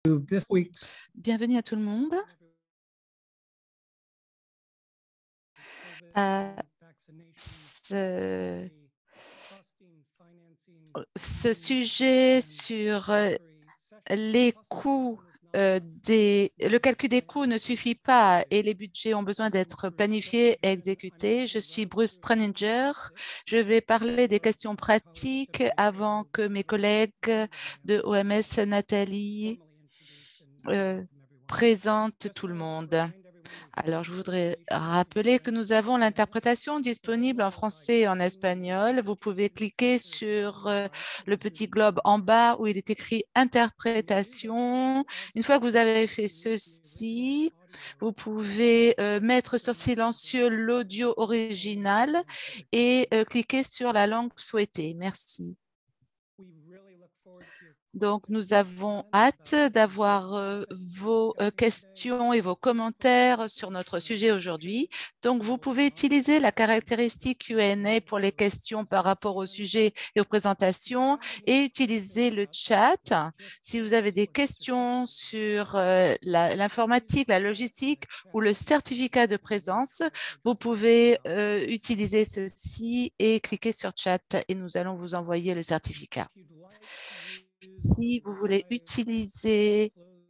Bienvenue à tout le monde. À ce sujet sur les coûts, le calcul des coûts ne suffit pas et les budgets ont besoin d'être planifiés et exécutés. Je suis Bruce Straninger. Je vais parler des questions pratiques avant que mes collègues de OMS, Nathalie, présentent tout le monde. Alors, je voudrais rappeler que nous avons l'interprétation disponible en français et en espagnol. Vous pouvez cliquer sur le petit globe en bas où il est écrit interprétation. Une fois que vous avez fait ceci, vous pouvez mettre sur silencieux l'audio original et cliquer sur la langue souhaitée. Merci. Donc, nous avons hâte d'avoir vos questions et vos commentaires sur notre sujet aujourd'hui. Donc, vous pouvez utiliser la caractéristique Q&A pour les questions par rapport au sujet et aux présentations et utiliser le chat. Si vous avez des questions sur l'informatique, la logistique ou le certificat de présence, vous pouvez utiliser ceci et cliquer sur chat et nous allons vous envoyer le certificat. Si vous voulez utiliser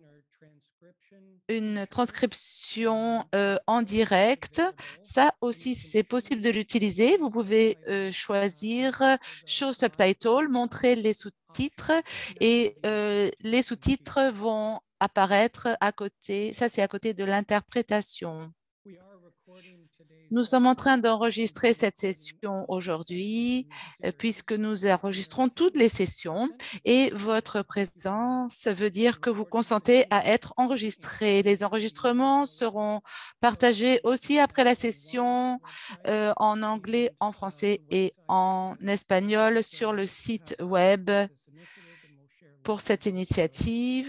une transcription en direct, ça aussi, c'est possible de l'utiliser. Vous pouvez choisir Show Subtitle, montrer les sous-titres et les sous-titres vont apparaître à côté. Ça, c'est à côté de l'interprétation. Nous sommes en train d'enregistrer cette session aujourd'hui puisque nous enregistrons toutes les sessions et votre présence veut dire que vous consentez à être enregistré. Les enregistrements seront partagés aussi après la session en anglais, en français et en espagnol sur le site web pour cette initiative.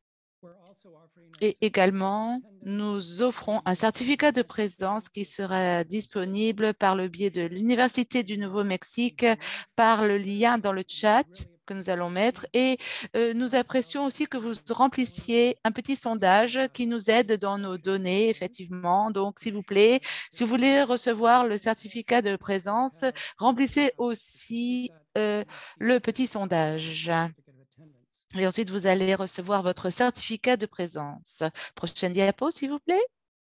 Et également, nous offrons un certificat de présence qui sera disponible par le biais de l'Université du Nouveau-Mexique par le lien dans le chat que nous allons mettre. Et nous apprécions aussi que vous remplissiez un petit sondage qui nous aide dans nos données, effectivement. Donc, s'il vous plaît, si vous voulez recevoir le certificat de présence, remplissez aussi le petit sondage. Et ensuite, vous allez recevoir votre certificat de présence. Prochaine diapo, s'il vous plaît.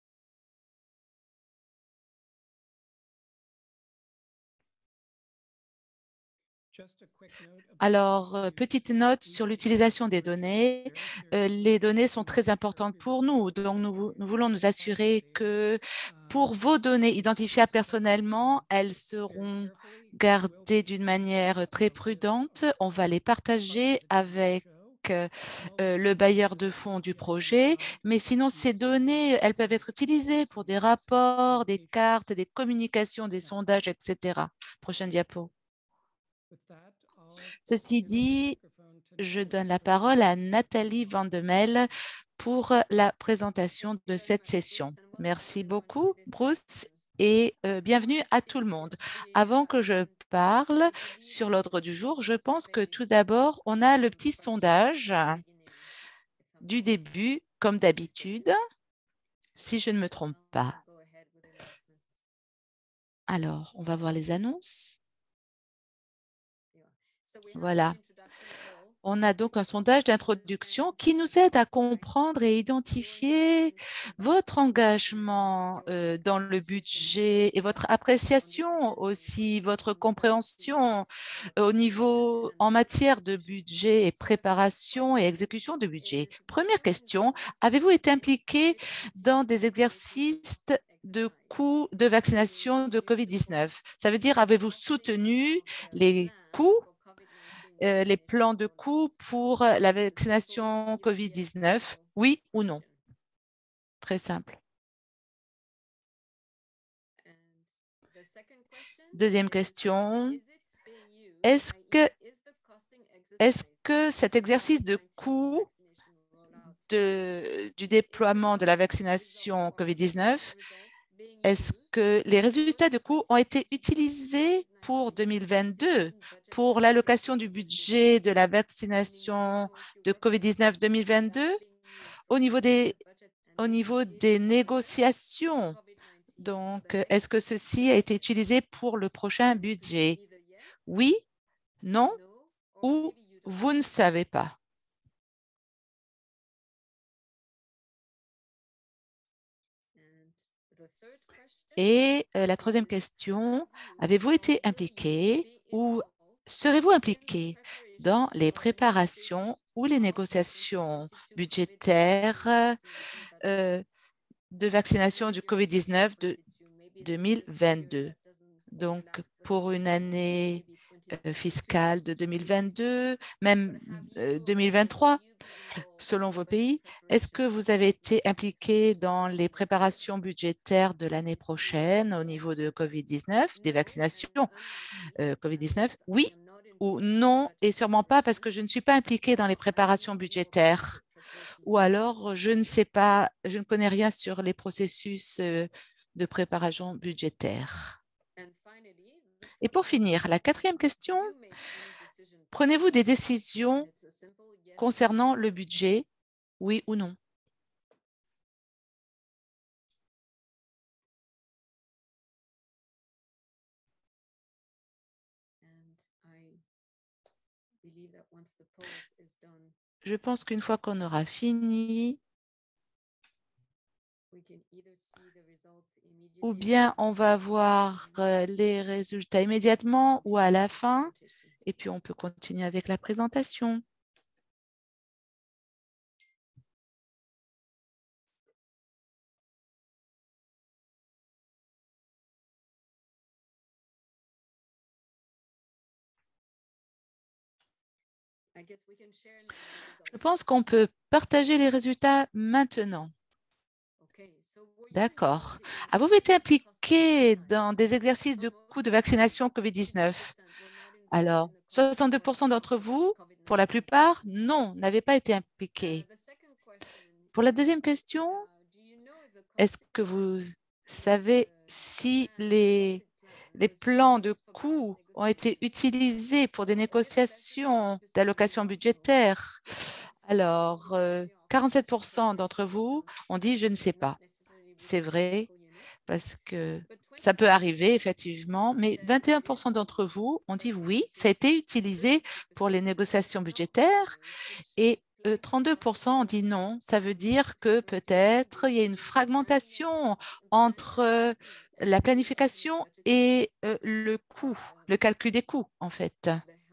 Alors, petite note sur l'utilisation des données. Les données sont très importantes pour nous. Donc, nous voulons nous assurer que pour vos données identifiables personnellement, elles seront gardées d'une manière très prudente. On va les partager avec le bailleur de fonds du projet, mais sinon ces données, elles peuvent être utilisées pour des rapports, des cartes, des communications, des sondages, etc. Prochaine diapo. Ceci dit, je donne la parole à Nathalie Vandemel pour la présentation de cette session. Merci beaucoup, Bruce, et bienvenue à tout le monde. Avant que je parle sur l'ordre du jour, je pense que tout d'abord, on a le petit sondage du début, comme d'habitude, si je ne me trompe pas. Alors, on va voir les annonces. Voilà. On a donc un sondage d'introduction qui nous aide à comprendre et identifier votre engagement dans le budget et votre appréciation aussi, votre compréhension au niveau en matière de budget et préparation et exécution de budget. Première question, avez-vous été impliqué dans des exercices de coûts de vaccination de COVID-19? Ça veut dire, avez-vous soutenu les coûts les plans de coûts pour la vaccination COVID-19, oui ou non? Très simple. Deuxième question, est-ce que cet exercice de coût du déploiement de la vaccination COVID-19 est-ce que les résultats de coûts ont été utilisés pour 2022 pour l'allocation du budget de la vaccination de COVID-19 2022 au niveau des négociations? Donc, est-ce que ceci a été utilisé pour le prochain budget? Oui, non ou vous ne savez pas? Et la troisième question, avez-vous été impliqué ou serez-vous impliqué dans les préparations ou les négociations budgétaires euh, de vaccination du COVID-19 de 2022? Donc, pour une année fiscale de 2022, même 2023, selon vos pays. Est-ce que vous avez été impliqué dans les préparations budgétaires de l'année prochaine au niveau de COVID-19, des vaccinations COVID-19? Oui ou non, et sûrement pas parce que je ne suis pas impliquée dans les préparations budgétaires. Ou alors, je ne sais pas, je ne connais rien sur les processus de préparation budgétaire. Et pour finir, la quatrième question, prenez-vous des décisions concernant le budget, oui ou non? Je pense qu'une fois qu'on aura fini, ou bien on va voir les résultats immédiatement ou à la fin, et puis on peut continuer avec la présentation. Je pense qu'on peut partager les résultats maintenant. D'accord. Avez-vous été impliqué dans des exercices de coûts de vaccination COVID-19? Alors, 62% d'entre vous, pour la plupart, non, n'avaient pas été impliqués. Pour la deuxième question, est-ce que vous savez si les plans de coûts ont été utilisés pour des négociations d'allocation budgétaire? Alors, 47% d'entre vous ont dit je ne sais pas. C'est vrai, parce que ça peut arriver effectivement, mais 21% d'entre vous ont dit oui, ça a été utilisé pour les négociations budgétaires et 32% ont dit non. Ça veut dire que peut-être il y a une fragmentation entre la planification et le coût, le calcul des coûts en fait,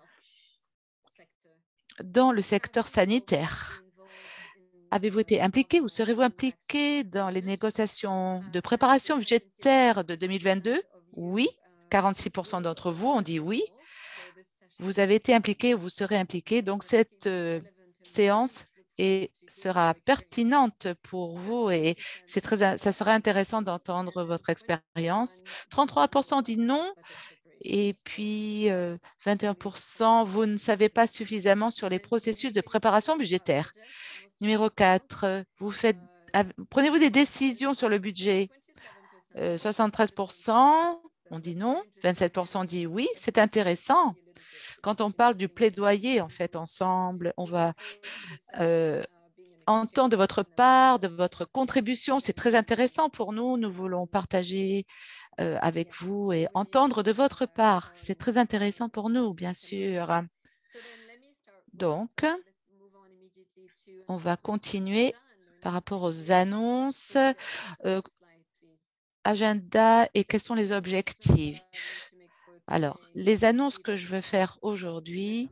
dans le secteur sanitaire. Avez-vous été impliqué ou serez-vous impliqué dans les négociations de préparation budgétaire de 2022? Oui, 46% d'entre vous ont dit oui. Vous avez été impliqué ou vous serez impliqué. Donc, cette séance sera pertinente pour vous et ça sera intéressant d'entendre votre expérience. 33% dit non et puis 21%, vous ne savez pas suffisamment sur les processus de préparation budgétaire. Numéro 4, prenez-vous des décisions sur le budget? 73% ont dit non, 27% ont dit oui. C'est intéressant. Quand on parle du plaidoyer, en fait, ensemble, on va entendre de votre part, de votre contribution. C'est très intéressant pour nous. Nous voulons partager avec vous et entendre de votre part. C'est très intéressant pour nous, bien sûr. Donc, on va continuer par rapport aux annonces, agenda et quels sont les objectifs. Alors, les annonces que je veux faire aujourd'hui,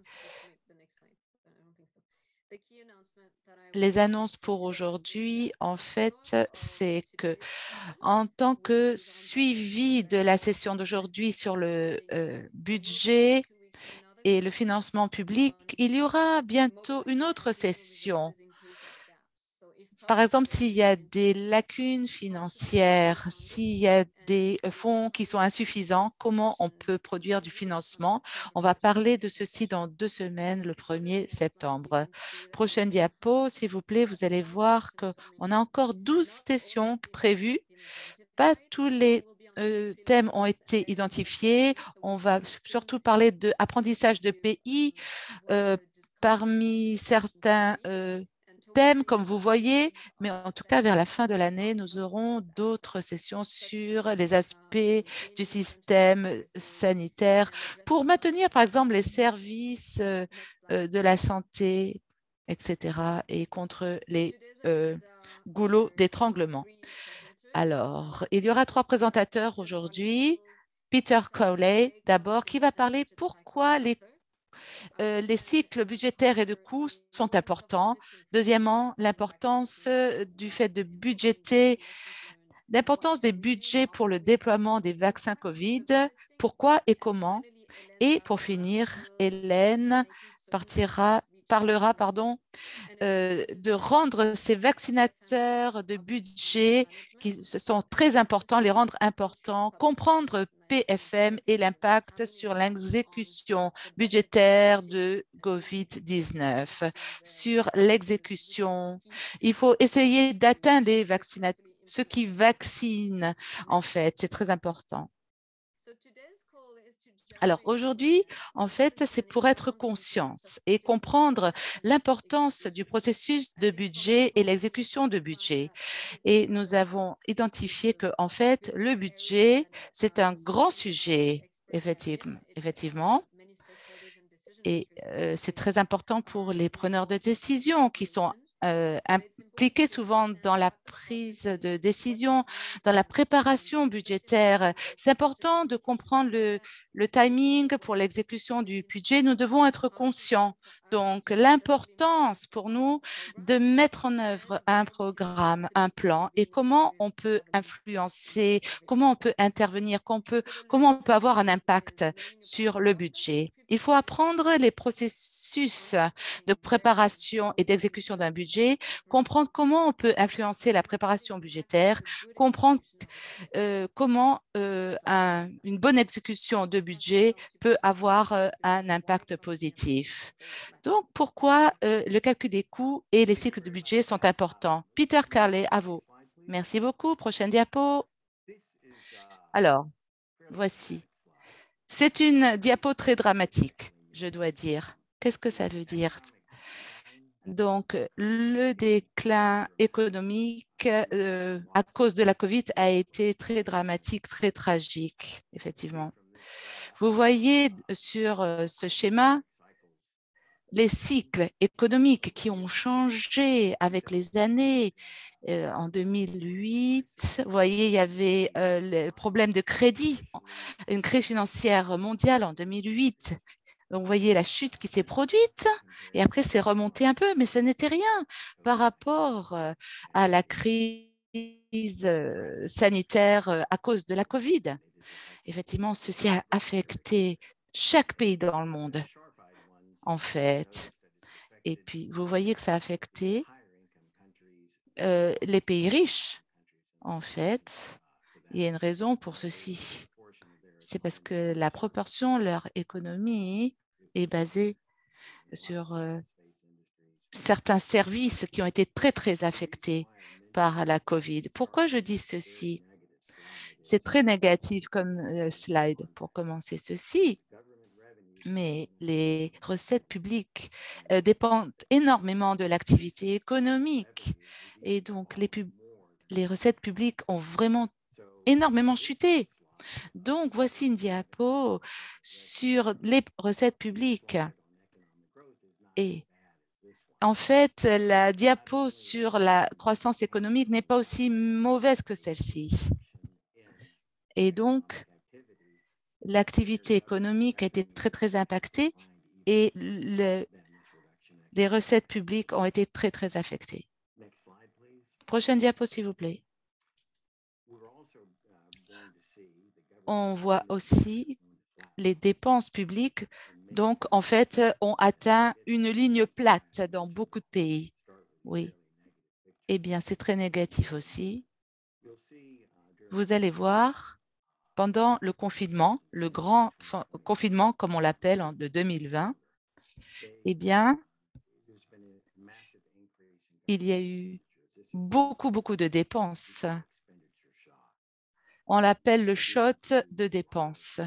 les annonces pour aujourd'hui, en fait, c'est que en tant que suivi de la session d'aujourd'hui sur le budget et le financement public, il y aura bientôt une autre session. Par exemple, s'il y a des lacunes financières, s'il y a des fonds qui sont insuffisants, comment on peut produire du financement? On va parler de ceci dans 2 semaines, le 1er septembre. Prochaine diapo, s'il vous plaît, vous allez voir qu'on a encore 12 sessions prévues Pas tous les thèmes ont été identifiés. On va surtout parler d'apprentissage de pays parmi certains thèmes, comme vous voyez, mais en tout cas, vers la fin de l'année, nous aurons d'autres sessions sur les aspects du système sanitaire pour maintenir, par exemple, les services de la santé, etc., et contre les goulots d'étranglement. Alors, il y aura trois présentateurs aujourd'hui. Peter Cowley, d'abord, qui va parler pourquoi les cycles budgétaires et de coûts sont importants. Deuxièmement, l'importance du fait de budgéter, l'importance des budgets pour le déploiement des vaccins COVID, pourquoi et comment. Et pour finir, Hélène parlera de rendre ces vaccinateurs de budget qui sont très importants, les rendre importants, comprendre PFM et l'impact sur l'exécution budgétaire de COVID-19, sur l'exécution. Il faut essayer d'atteindre les vaccinateurs, ceux qui vaccinent, en fait, c'est très important. Alors aujourd'hui, en fait, c'est pour être conscience et comprendre l'importance du processus de budget et l'exécution de budget. Et nous avons identifié que, en fait, le budget, c'est un grand sujet, effectivement, et c'est très important pour les preneurs de décision qui sont impliqués souvent dans la prise de décision, dans la préparation budgétaire. C'est important de comprendre le timing pour l'exécution du budget. Nous devons être conscients. Donc, l'importance pour nous de mettre en œuvre un programme, un plan et comment on peut influencer, comment on peut intervenir, comment on peut avoir un impact sur le budget. Il faut apprendre les processus de préparation et d'exécution d'un budget, comprendre comment on peut influencer la préparation budgétaire, comprendre comment une bonne exécution de budget peut avoir un impact positif. Donc, pourquoi le calcul des coûts et les cycles de budget sont importants? Peter Carley, à vous. Merci beaucoup. Prochaine diapo. Alors, voici. C'est une diapo très dramatique, je dois dire. Qu'est-ce que ça veut dire? Donc, le déclin économique à cause de la COVID a été très dramatique, très tragique, effectivement. Vous voyez sur ce schéma les cycles économiques qui ont changé avec les années. En 2008, vous voyez, il y avait le problème de crédit, une crise financière mondiale en 2008. Donc, vous voyez la chute qui s'est produite et après, c'est remonté un peu, mais ce n'était rien par rapport à la crise sanitaire à cause de la COVID. Effectivement, ceci a affecté chaque pays dans le monde, en fait. Et puis, vous voyez que ça a affecté les pays riches, en fait. Il y a une raison pour ceci. C'est parce que la proportion de leur économie est basée sur certains services qui ont été très, très affectés par la COVID. Pourquoi je dis ceci? C'est très négatif comme slide pour commencer ceci, mais les recettes publiques dépendent énormément de l'activité économique. Et donc, les recettes publiques ont vraiment énormément chuté. Donc, voici une diapo sur les recettes publiques. Et en fait, la diapo sur la croissance économique n'est pas aussi mauvaise que celle-ci. Et donc, l'activité économique a été très, très impactée et les recettes publiques ont été très, très affectées. Prochaine diapo, s'il vous plaît. On voit aussi les dépenses publiques, donc en fait, ont atteint une ligne plate dans beaucoup de pays. Oui. Eh bien, c'est très négatif aussi. Vous allez voir, pendant le confinement, le grand confinement, comme on l'appelle, de 2020, eh bien, il y a eu beaucoup, beaucoup de dépenses. On l'appelle le shot de dépenses.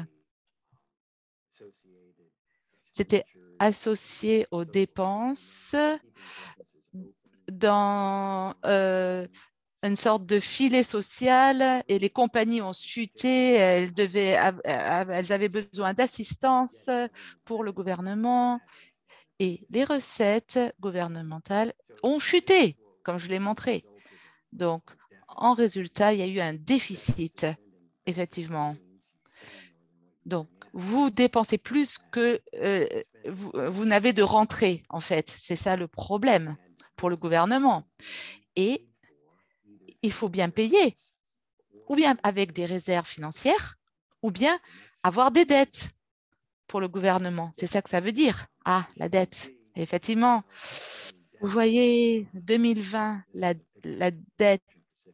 C'était associé aux dépenses dans une sorte de filet social et les compagnies ont chuté, elles avaient besoin d'assistance pour le gouvernement et les recettes gouvernementales ont chuté, comme je l'ai montré. Donc, en résultat, il y a eu un déficit, effectivement. Donc, vous dépensez plus que vous n'avez de rentrée, en fait. C'est ça le problème pour le gouvernement. Et il faut bien payer, ou bien avec des réserves financières, ou bien avoir des dettes pour le gouvernement. C'est ça que ça veut dire. Ah, la dette. Effectivement, vous voyez, 2020, la dette,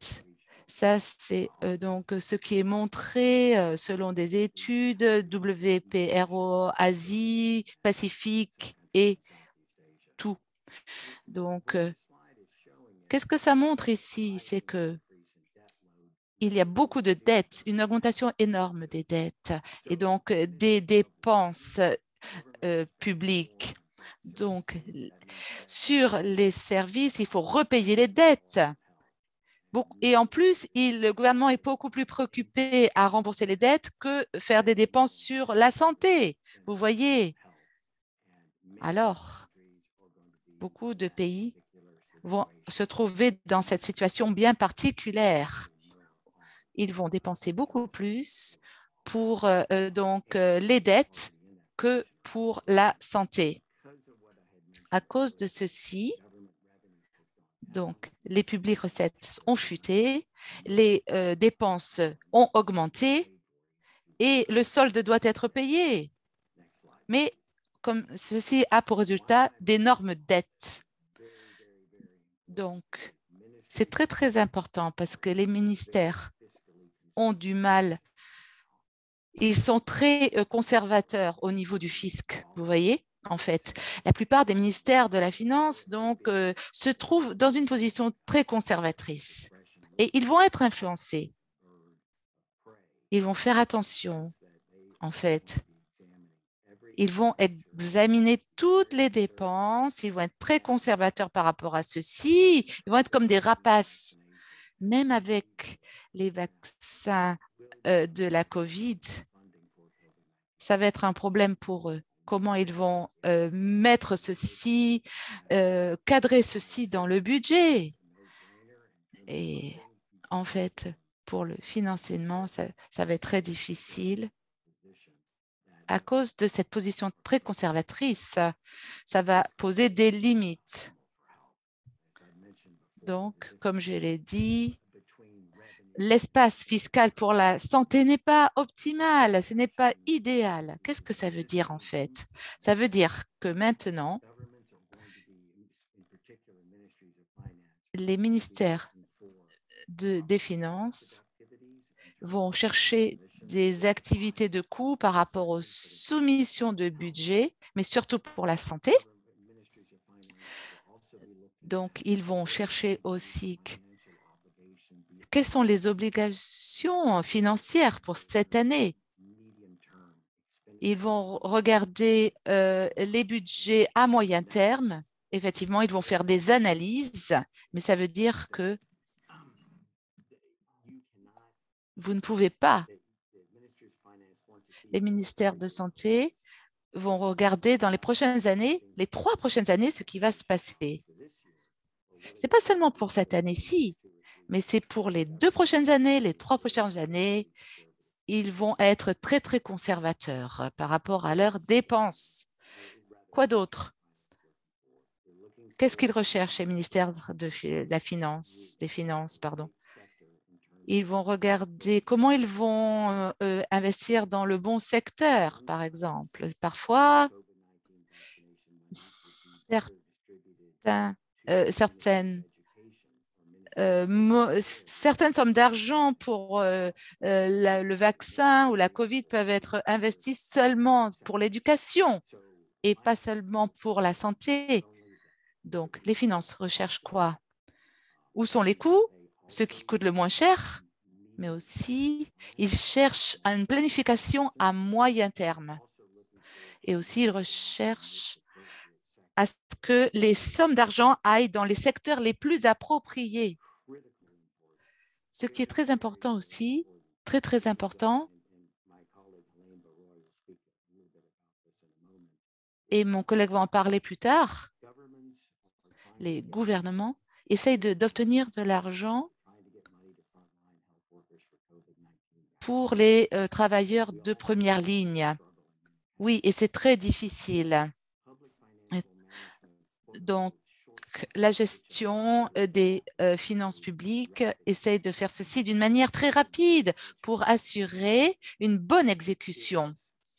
ça c'est donc ce qui est montré selon des études WPRO Asie, Pacifique et tout. Donc, qu'est-ce que ça montre ici? C'est que il y a beaucoup de dettes, une augmentation énorme des dettes et donc des dépenses publiques. Donc, sur les services, il faut repayer les dettes. Et en plus, le gouvernement est beaucoup plus préoccupé à rembourser les dettes que faire des dépenses sur la santé. Vous voyez, alors, beaucoup de pays vont se trouver dans cette situation bien particulière. Ils vont dépenser beaucoup plus pour les dettes que pour la santé. À cause de ceci, donc, les publics recettes ont chuté, les dépenses ont augmenté et le solde doit être payé. Mais comme ceci a pour résultat d'énormes dettes. Donc, c'est très, très important parce que les ministères ont du mal. Ils sont très conservateurs au niveau du fisc, vous voyez, en fait. La plupart des ministères de la Finance se trouvent dans une position très conservatrice et ils vont être influencés. Ils vont faire attention, en fait. Ils vont examiner toutes les dépenses, ils vont être très conservateurs par rapport à ceci, ils vont être comme des rapaces. Même avec les vaccins de la COVID, ça va être un problème pour eux. Comment ils vont mettre ceci, cadrer ceci dans le budget. Et en fait, pour le financement, ça va être très difficile. À cause de cette position très conservatrice, ça va poser des limites. Donc, comme je l'ai dit, l'espace fiscal pour la santé n'est pas optimal, ce n'est pas idéal. Qu'est-ce que ça veut dire en fait? Ça veut dire que maintenant, les ministères des Finances vont chercher des activités de coût par rapport aux soumissions de budget, mais surtout pour la santé. Donc, ils vont chercher aussi quelles sont les obligations financières pour cette année. Ils vont regarder les budgets à moyen terme. Effectivement, ils vont faire des analyses, mais ça veut dire que vous ne pouvez pas. Les ministères de santé vont regarder dans les prochaines années, les 3 prochaines années, ce qui va se passer. Ce n'est pas seulement pour cette année-ci, mais c'est pour les 2 prochaines années, les 3 prochaines années. Ils vont être très, très conservateurs par rapport à leurs dépenses. Quoi d'autre? Qu'est-ce qu'ils recherchent, les ministères de la Finance, des Finances, pardon? Ils vont regarder comment ils vont investir dans le bon secteur, par exemple. Parfois, certaines sommes d'argent pour le vaccin ou la COVID peuvent être investies seulement pour l'éducation et pas seulement pour la santé. Donc, les finances recherchent quoi? Où sont les coûts? Ce qui coûte le moins cher mais aussi ils cherchent une planification à moyen terme. Et aussi, ils recherchent à ce que les sommes d'argent aillent dans les secteurs les plus appropriés. Ce qui est très important aussi, très, très important, et mon collègue va en parler plus tard, les gouvernements essayent d'obtenir de l'argent pour les travailleurs de première ligne. Oui, et c'est très difficile. Donc, la gestion des finances publiques essaye de faire ceci d'une manière très rapide pour assurer une bonne exécution,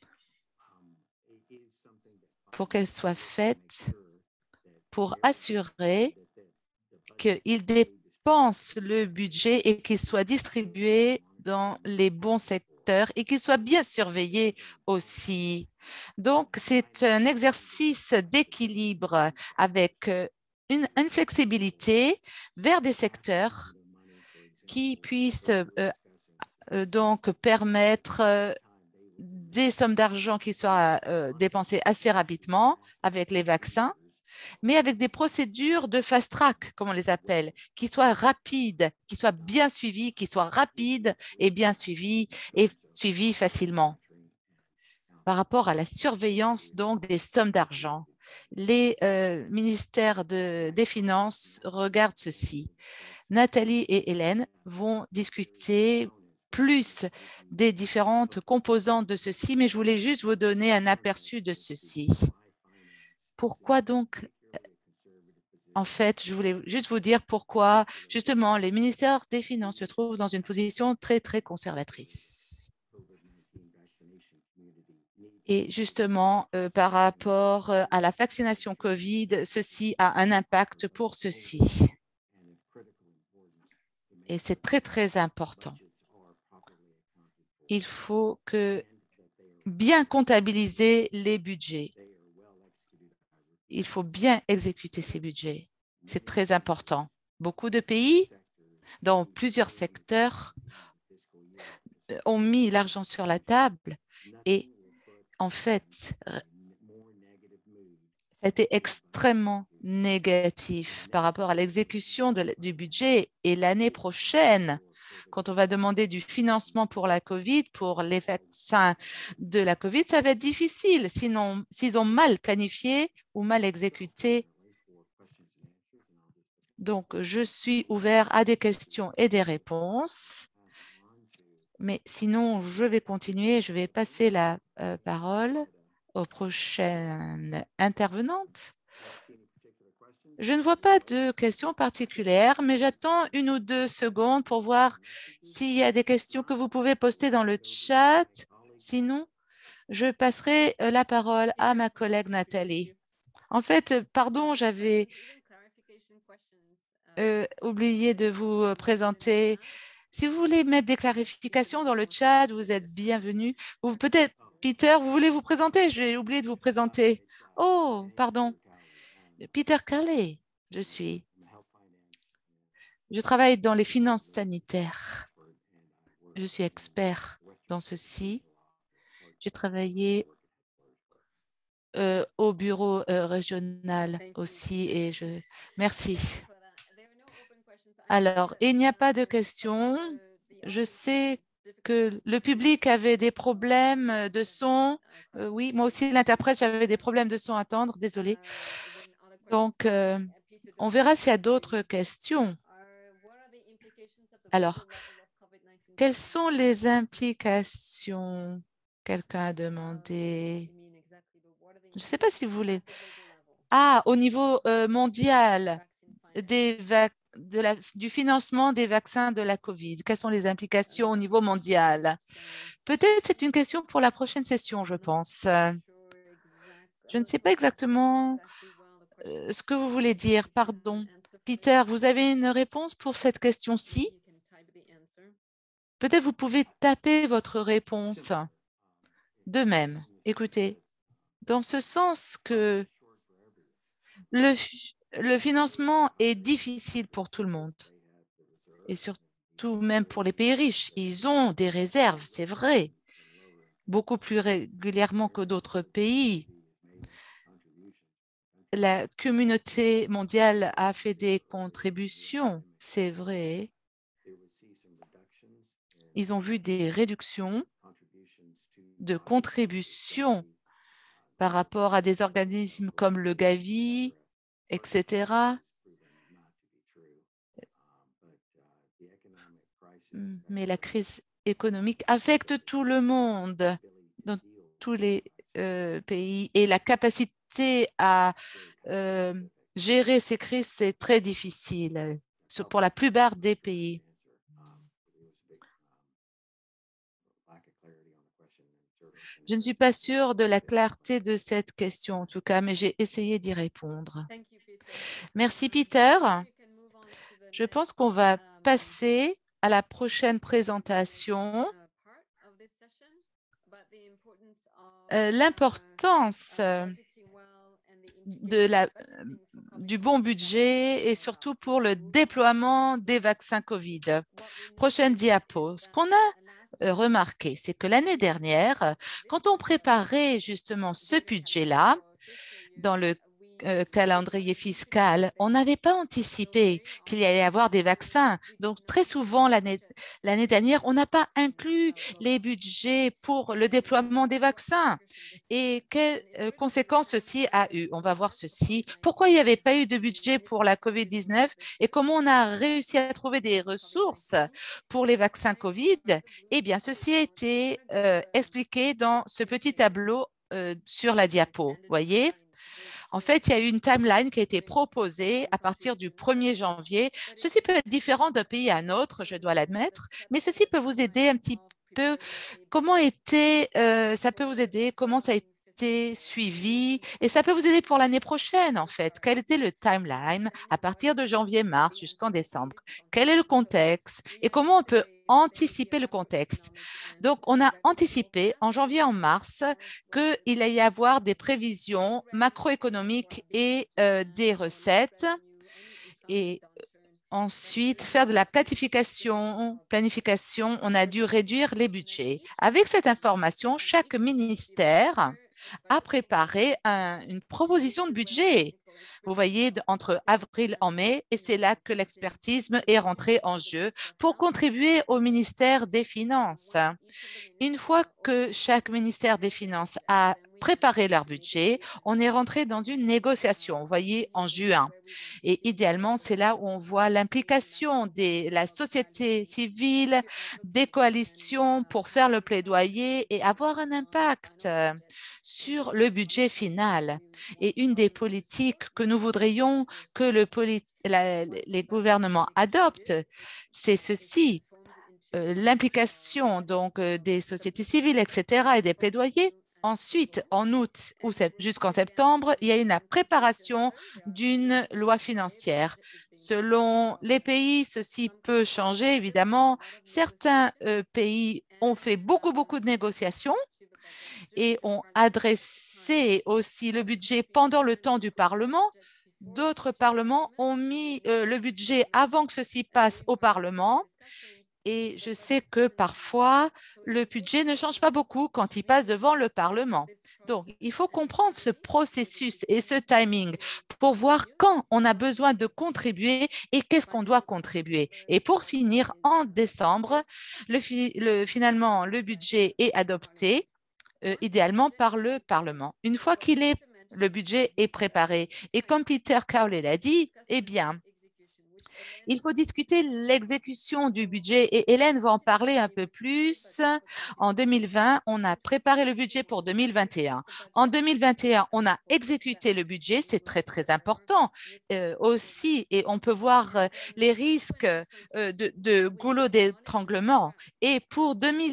pour qu'elle soit faite, pour assurer qu'ils dépensent le budget et qu'il soit distribué dans les bons secteurs et qu'il soit bien surveillé aussi. Donc, c'est un exercice d'équilibre avec une flexibilité vers des secteurs qui puissent donc permettre des sommes d'argent qui soient dépensées assez rapidement avec les vaccins, mais avec des procédures de fast track, comme on les appelle, qui soient rapides, qui soient bien suivies, qui soient rapides et bien suivies et suivies facilement. Par rapport à la surveillance donc des sommes d'argent, les ministères des Finances regardent ceci. Nathalie et Hélène vont discuter plus des différentes composantes de ceci, mais je voulais juste vous donner un aperçu de ceci. Pourquoi donc, en fait, je voulais juste vous dire pourquoi, justement, les ministères des Finances se trouvent dans une position très, très conservatrice. Et justement, par rapport à la vaccination COVID, ceci a un impact pour ceci. Et c'est très, très important. Il faut que bien comptabiliser les budgets. Il faut bien exécuter ces budgets. C'est très important. Beaucoup de pays, dans plusieurs secteurs, ont mis l'argent sur la table et en fait, ça a été extrêmement négatif par rapport à l'exécution du budget. Et l'année prochaine, quand on va demander du financement pour la COVID, pour les vaccins de la COVID, ça va être difficile. Sinon, s'ils ont mal planifié ou mal exécuté. Donc, je suis ouvert à des questions et des réponses. Mais sinon, je vais continuer. Je vais passer la parole aux prochaines intervenantes. Je ne vois pas de questions particulières, mais j'attends 1 ou 2 secondes pour voir s'il y a des questions que vous pouvez poster dans le chat. Sinon, je passerai la parole à ma collègue Nathalie. En fait, pardon, j'avais oublié de vous présenter. Si vous voulez mettre des clarifications dans le chat, vous êtes bienvenue. Ou peut-être, Peter, vous voulez vous présenter? J'ai oublié de vous présenter. Oh, pardon. Peter Carley, je suis. Je travaille dans les finances sanitaires. Je suis expert dans ceci. J'ai travaillé au bureau régional aussi et je... Merci. Alors, il n'y a pas de questions. Je sais que le public avait des problèmes de son. Oui, moi aussi, l'interprète, j'avais des problèmes de son à attendre. Désolée. Donc, on verra s'il y a d'autres questions. Alors, quelles sont les implications? Quelqu'un a demandé. Je ne sais pas si vous voulez. Ah, au niveau mondial du financement des vaccins de la COVID. Quelles sont les implications au niveau mondial? Peut-être c'est une question pour la prochaine session, je pense. Je ne sais pas exactement ce que vous voulez dire. Pardon. Peter, vous avez une réponse pour cette question-ci? Peut-être vous pouvez taper votre réponse. De même, écoutez, dans ce sens que le financement est difficile pour tout le monde. Et surtout, surtout même pour les pays riches. Ils ont des réserves, c'est vrai, beaucoup plus régulièrement que d'autres pays. La communauté mondiale a fait des contributions, c'est vrai. Ils ont vu des réductions de contributions par rapport à des organismes comme le Gavi, etc. Mais la crise économique affecte tout le monde dans tous les pays et la capacité à gérer ces crises, c'est très difficile pour la plupart des pays. Je ne suis pas sûre de la clarté de cette question, en tout cas, mais j'ai essayé d'y répondre. Merci, Peter. Je pense qu'on va passer à la prochaine présentation. L'importance du bon budget et surtout pour le déploiement des vaccins COVID. Prochaine diapo. Ce qu'on a remarqué, c'est que l'année dernière, quand on préparait justement ce budget-là, dans le calendrier fiscal, on n'avait pas anticipé qu'il y allait y avoir des vaccins. Donc, très souvent, l'année dernière, on n'a pas inclus les budgets pour le déploiement des vaccins. Et quelles conséquences ceci a eu? On va voir ceci. Pourquoi il n'y avait pas eu de budget pour la COVID-19 et comment on a réussi à trouver des ressources pour les vaccins COVID? Eh bien, ceci a été expliqué dans ce petit tableau sur la diapo. Voyez? En fait, il y a eu une timeline qui a été proposée à partir du 1er janvier. Ceci peut être différent d'un pays à un autre, je dois l'admettre, mais ceci peut vous aider un petit peu. Ça peut vous aider, comment ça a été suivi et ça peut vous aider pour l'année prochaine, en fait. Quel était le timeline à partir de janvier-mars jusqu'en décembre? Quel est le contexte et comment on peut anticiper le contexte? Donc, on a anticipé en janvier, en mars, qu'il allait y avoir des prévisions macroéconomiques et des recettes. Et ensuite, faire de la planification, on a dû réduire les budgets. Avec cette information, chaque ministère a préparé une proposition de budget. Vous voyez, entre avril et mai, et c'est là que l'expertise est rentrée en jeu pour contribuer au ministère des Finances. Une fois que chaque ministère des Finances a préparé leur budget, on est rentré dans une négociation, vous voyez, en juin. Et idéalement, c'est là où on voit l'implication de la société civile, des coalitions pour faire le plaidoyer et avoir un impact sur le budget final. Et une des politiques que nous voudrions que les gouvernements adoptent, c'est ceci, l'implication donc des sociétés civiles, etc., et des plaidoyers. Ensuite, en août ou jusqu'en septembre, il y a eu la préparation d'une loi financière. Selon les pays, ceci peut changer, évidemment. Certains pays ont fait beaucoup de négociations et ont adressé aussi le budget pendant le temps du Parlement. D'autres parlements ont mis le budget avant que ceci passe au Parlement. Et je sais que parfois, le budget ne change pas beaucoup quand il passe devant le Parlement. Donc, il faut comprendre ce processus et ce timing pour voir quand on a besoin de contribuer et qu'est-ce qu'on doit contribuer. Et pour finir, en décembre, finalement, le budget est adopté idéalement par le Parlement. Une fois le budget est préparé. Et comme Peter Cowley l'a dit, eh bien, il faut discuter l'exécution du budget et Hélène va en parler un peu plus. En 2020, on a préparé le budget pour 2021. En 2021, on a exécuté le budget, c'est très important aussi, et on peut voir les risques de goulot d'étranglement. Et pour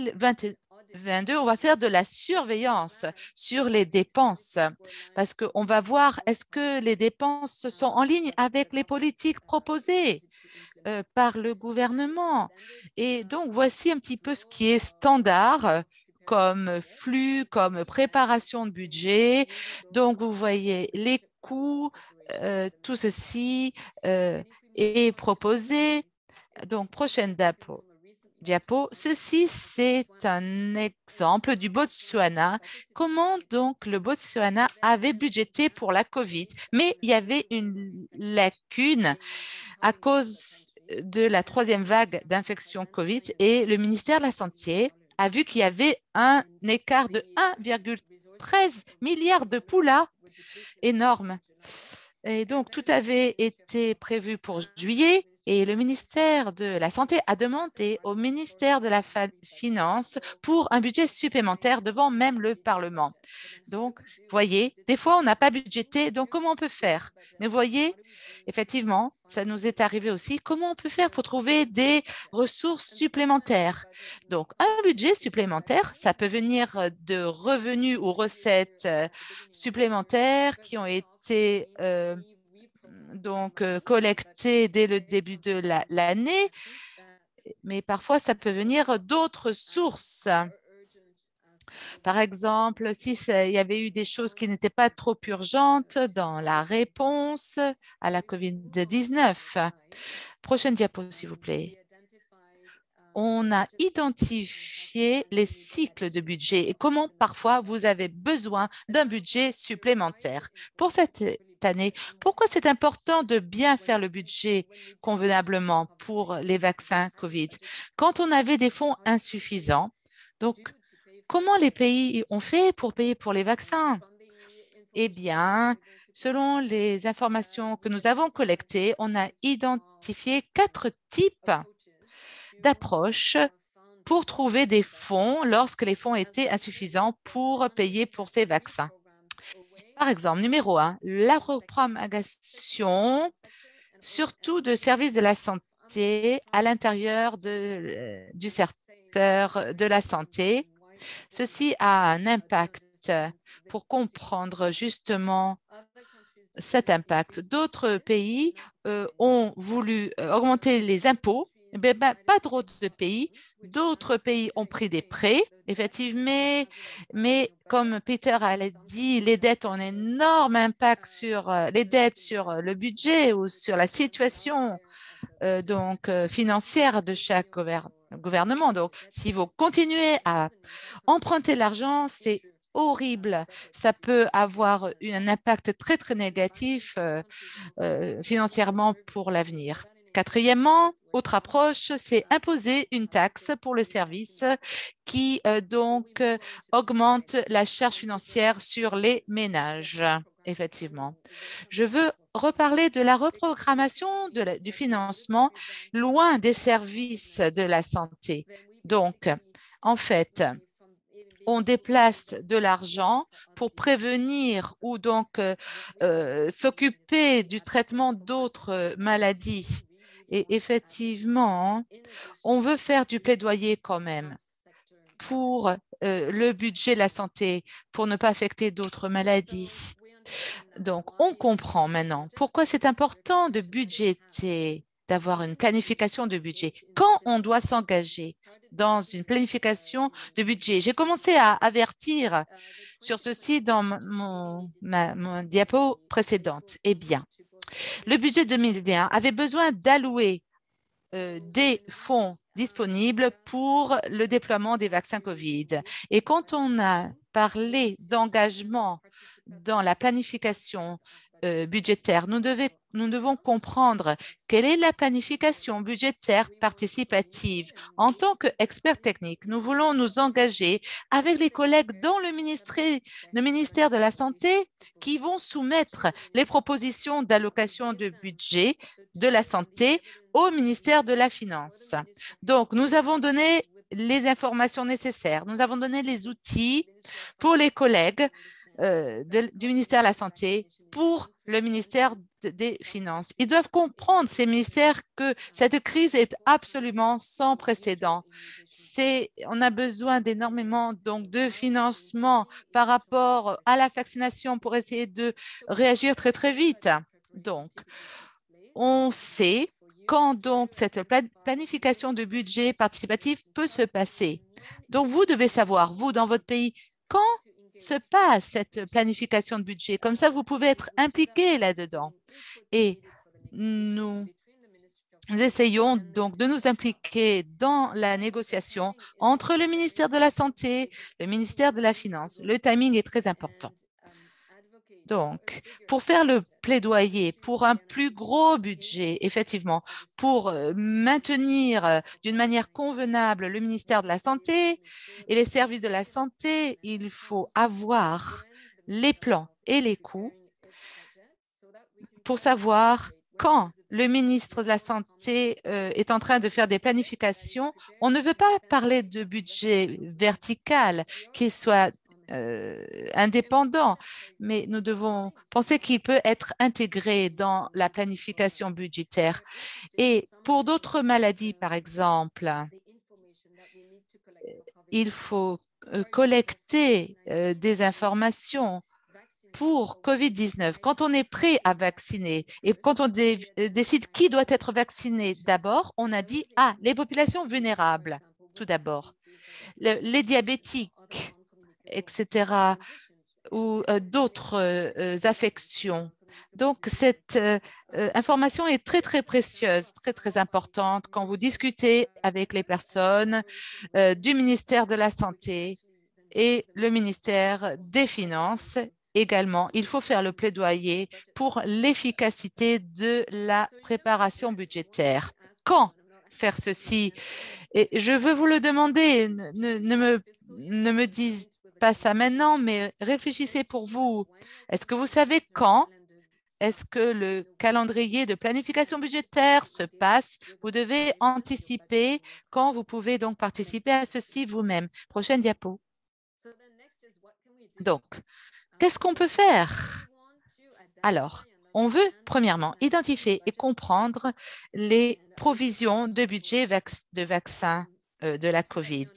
2022, on va faire de la surveillance sur les dépenses parce qu'on va voir est-ce que les dépenses sont en ligne avec les politiques proposées par le gouvernement. Et donc, voici un petit peu ce qui est standard comme flux, comme préparation de budget. Donc, vous voyez les coûts, tout ceci est proposé. Donc, prochaine diapo. Ceci, c'est un exemple du Botswana. Comment donc le Botswana avait budgété pour la COVID, mais il y avait une lacune à cause de la troisième vague d'infection COVID et le ministère de la Santé a vu qu'il y avait un écart de 1,13 milliard de poulas énorme. Et donc, tout avait été prévu pour juillet et le ministère de la Santé a demandé au ministère de la Finance pour un budget supplémentaire devant même le Parlement. Donc, vous voyez, des fois, on n'a pas budgété, donc comment on peut faire? Mais vous voyez, effectivement, ça nous est arrivé aussi. Comment on peut faire pour trouver des ressources supplémentaires? Donc, un budget supplémentaire, ça peut venir de revenus ou recettes supplémentaires qui ont été collectés dès le début de l'année, mais parfois, ça peut venir d'autres sources. Par exemple, si il y avait eu des choses qui n'étaient pas trop urgentes dans la réponse à la COVID-19. Prochaine diapo, s'il vous plaît. On a identifié les cycles de budget et comment parfois vous avez besoin d'un budget supplémentaire. Pour cette année, pourquoi c'est important de bien faire le budget convenablement pour les vaccins COVID? Quand on avait des fonds insuffisants, donc comment les pays ont fait pour payer pour les vaccins? Eh bien, selon les informations que nous avons collectées, on a identifié 4 types d'approches pour trouver des fonds lorsque les fonds étaient insuffisants pour payer pour ces vaccins. Par exemple, numéro 1, la reprogramation, surtout de services de la santé à l'intérieur du secteur de la santé. Ceci a un impact pour comprendre justement cet impact. D'autres pays ont voulu augmenter les impôts. Pas trop de pays. D'autres pays ont pris des prêts, effectivement, mais comme Peter a dit, les dettes ont un énorme impact sur les dettes sur le budget ou sur la situation financière de chaque gouvernement. Donc, si vous continuez à emprunter l'argent, c'est horrible. Ça peut avoir un impact très, très négatif financièrement pour l'avenir. Quatrièmement, autre approche, c'est imposer une taxe pour le service qui augmente la charge financière sur les ménages, effectivement. Je veux reparler de la reprogrammation du financement loin des services de la santé. Donc, en fait, on déplace de l'argent pour prévenir ou s'occuper du traitement d'autres maladies. Et effectivement, on veut faire du plaidoyer quand même pour le budget de la santé, pour ne pas affecter d'autres maladies. Donc, on comprend maintenant pourquoi c'est important de budgéter, d'avoir une planification de budget. Quand on doit s'engager dans une planification de budget, j'ai commencé à avertir sur ceci dans mon diapo précédente. Eh bien, le budget 2020 avait besoin d'allouer des fonds disponibles pour le déploiement des vaccins COVID. Et quand on a parlé d'engagement dans la planification budgétaire, nous devons comprendre quelle est la planification budgétaire participative. En tant qu'experts techniques, nous voulons nous engager avec les collègues dans le ministère de la Santé qui vont soumettre les propositions d'allocation de budget de la santé au ministère de la Finance. Donc, nous avons donné les informations nécessaires, nous avons donné les outils pour les collègues du ministère de la Santé pour le ministère des Finances. Ils doivent comprendre, ces ministères, que cette crise est absolument sans précédent. On a besoin d'énormément de financement par rapport à la vaccination pour essayer de réagir très, très vite. Donc, on sait quand cette planification de budget participatif peut se passer. Donc, vous devez savoir, vous, dans votre pays, quand se passe cette planification de budget. Comme ça, vous pouvez être impliqué là-dedans. Et nous Nous essayons donc de nous impliquer dans la négociation entre le ministère de la Santé, le ministère de la Finance. Le timing est très important. Donc, pour faire le plaidoyer pour un plus gros budget, effectivement, pour maintenir d'une manière convenable le ministère de la Santé et les services de la santé, il faut avoir les plans et les coûts pour savoir quand le ministre de la Santé est en train de faire des planifications. On ne veut pas parler de budget vertical qui soit indépendant, mais nous devons penser qu'il peut être intégré dans la planification budgétaire. Et pour d'autres maladies, par exemple, il faut collecter des informations pour COVID-19. Quand on est prêt à vacciner et quand on décide qui doit être vacciné d'abord, on a dit, ah, les populations vulnérables, tout d'abord, les diabétiques, etc., ou d'autres affections. Donc, cette information est très, très précieuse, très, très importante quand vous discutez avec les personnes du ministère de la Santé et le ministère des Finances également. Il faut faire le plaidoyer pour l'efficacité de la préparation budgétaire. Quand faire ceci? Et je veux vous le demander, ne me dites pas ça maintenant, mais réfléchissez pour vous. Est-ce que vous savez quand est-ce que le calendrier de planification budgétaire se passe? Vous devez anticiper quand vous pouvez donc participer à ceci vous-même. Prochaine diapo. Donc, qu'est-ce qu'on peut faire? Alors, on veut, premièrement, identifier et comprendre les provisions de budget de vaccins de la COVID,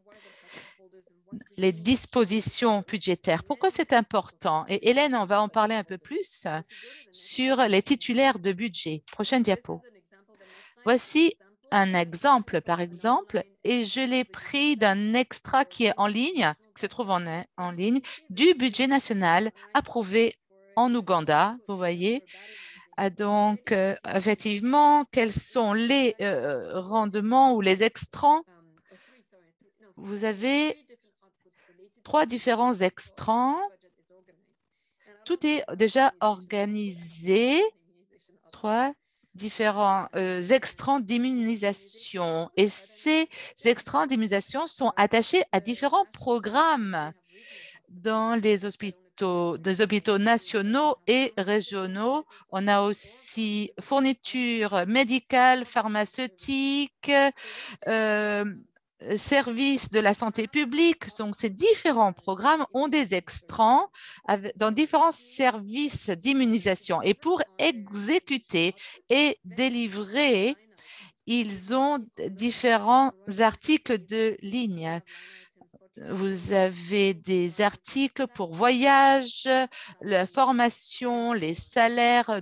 les dispositions budgétaires. Pourquoi c'est important? Et Hélène, on va en parler un peu plus sur les titulaires de budget. Prochaine diapo. Voici un exemple, par exemple, et je l'ai pris d'un extra qui est en ligne, qui se trouve en ligne, du budget national approuvé en Ouganda, vous voyez. Donc, effectivement, quels sont les rendements ou les extrants? Vous avez 3 différents extrants. Tout est déjà organisé. 3 différents extrants d'immunisation. Et ces extrants d'immunisation sont attachés à différents programmes dans les hôpitaux nationaux et régionaux. On a aussi fournitures médicales, pharmaceutiques, services de la santé publique. Donc, ces différents programmes ont des extrants dans différents services d'immunisation. Et pour exécuter et délivrer, ils ont différents articles de ligne. Vous avez des articles pour voyage, la formation, les salaires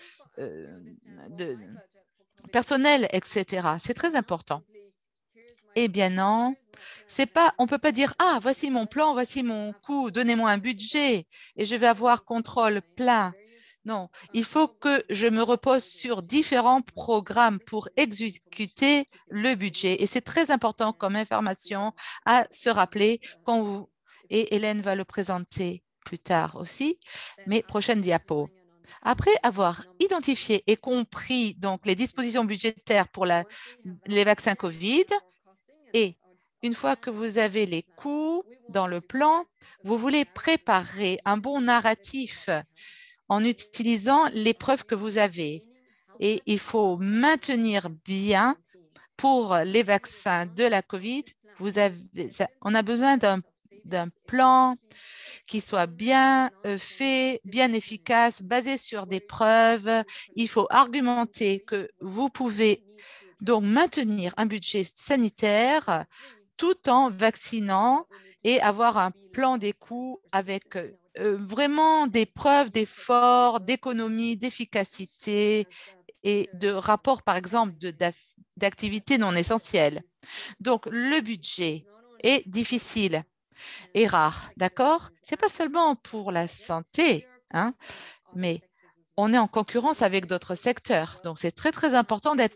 de personnel, etc. C'est très important. Eh bien non, c'est pas, on ne peut pas dire, ah, voici mon plan, voici mon coût, donnez-moi un budget et je vais avoir contrôle plein. Non, il faut que je me repose sur différents programmes pour exécuter le budget. Et c'est très important comme information à se rappeler quand vous, et Hélène va le présenter plus tard aussi, mais prochaine diapo. Après avoir identifié et compris donc les dispositions budgétaires pour les vaccins COVID, et une fois que vous avez les coûts dans le plan, vous voulez préparer un bon narratif en utilisant les preuves que vous avez. Et il faut maintenir bien pour les vaccins de la COVID. On a besoin d'un plan qui soit bien fait, bien efficace, basé sur des preuves. Il faut argumenter que vous pouvez donc maintenir un budget sanitaire tout en vaccinant et avoir un plan des coûts avec vraiment des preuves d'effort, d'économie, d'efficacité et de rapport, par exemple, d'activités non essentielles. Donc, le budget est difficile et rare, d'accord? Ce n'est pas seulement pour la santé, hein, mais on est en concurrence avec d'autres secteurs. Donc, c'est très, très important d'être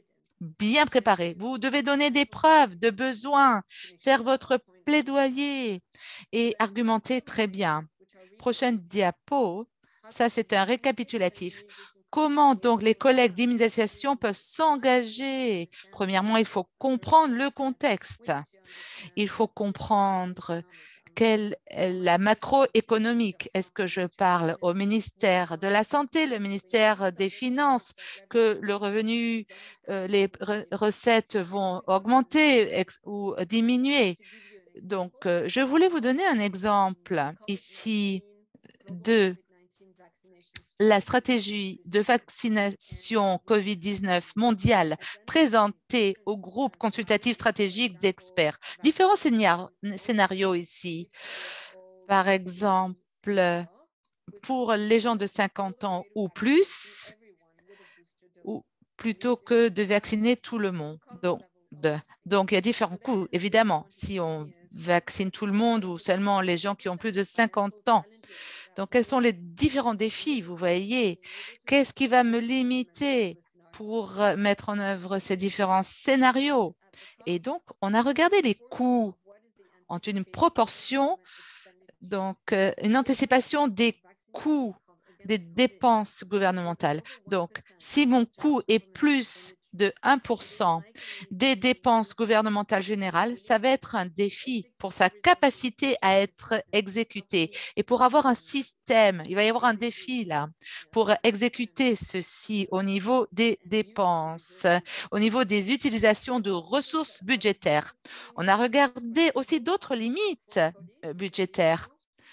bien préparé. Vous devez donner des preuves de besoin, faire votre plaidoyer et argumenter très bien. Prochaine diapo, ça c'est un récapitulatif. Comment donc les collègues d'immunisation peuvent s'engager? Premièrement, il faut comprendre le contexte. Il faut comprendre quelle est la macroéconomique. Est-ce que je parle au ministère de la Santé, le ministère des Finances, que le revenu, les recettes vont augmenter ou diminuer? Donc, je voulais vous donner un exemple ici de la stratégie de vaccination COVID-19 mondiale présentée au groupe consultatif stratégique d'experts. Différents scénarios ici. Par exemple, pour les gens de 50 ans ou plus, ou plutôt que de vacciner tout le monde. Donc, il y a différents coûts, évidemment, si on vaccine tout le monde ou seulement les gens qui ont plus de 50 ans. Donc, quels sont les différents défis, vous voyez? Qu'est-ce qui va me limiter pour mettre en œuvre ces différents scénarios? Et donc, on a regardé les coûts en une proportion, donc une anticipation des coûts des dépenses gouvernementales. Donc, si mon coût est plus de 1% des dépenses gouvernementales générales, ça va être un défi pour sa capacité à être exécutée. Et pour avoir un système, il va y avoir un défi là, pour exécuter ceci au niveau des dépenses, au niveau des utilisations de ressources budgétaires. On a regardé aussi d'autres limites budgétaires.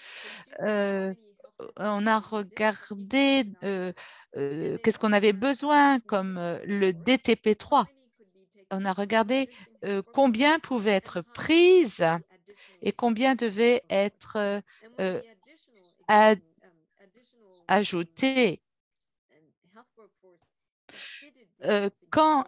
On a regardé qu'est-ce qu'on avait besoin comme le DTP3. On a regardé combien pouvait être prise et combien devait être ajouté. Quand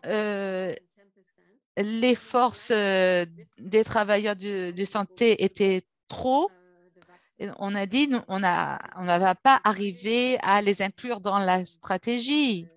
les forces des travailleurs de santé étaient trop, on a dit on ne va pas arriver à les inclure dans la stratégie.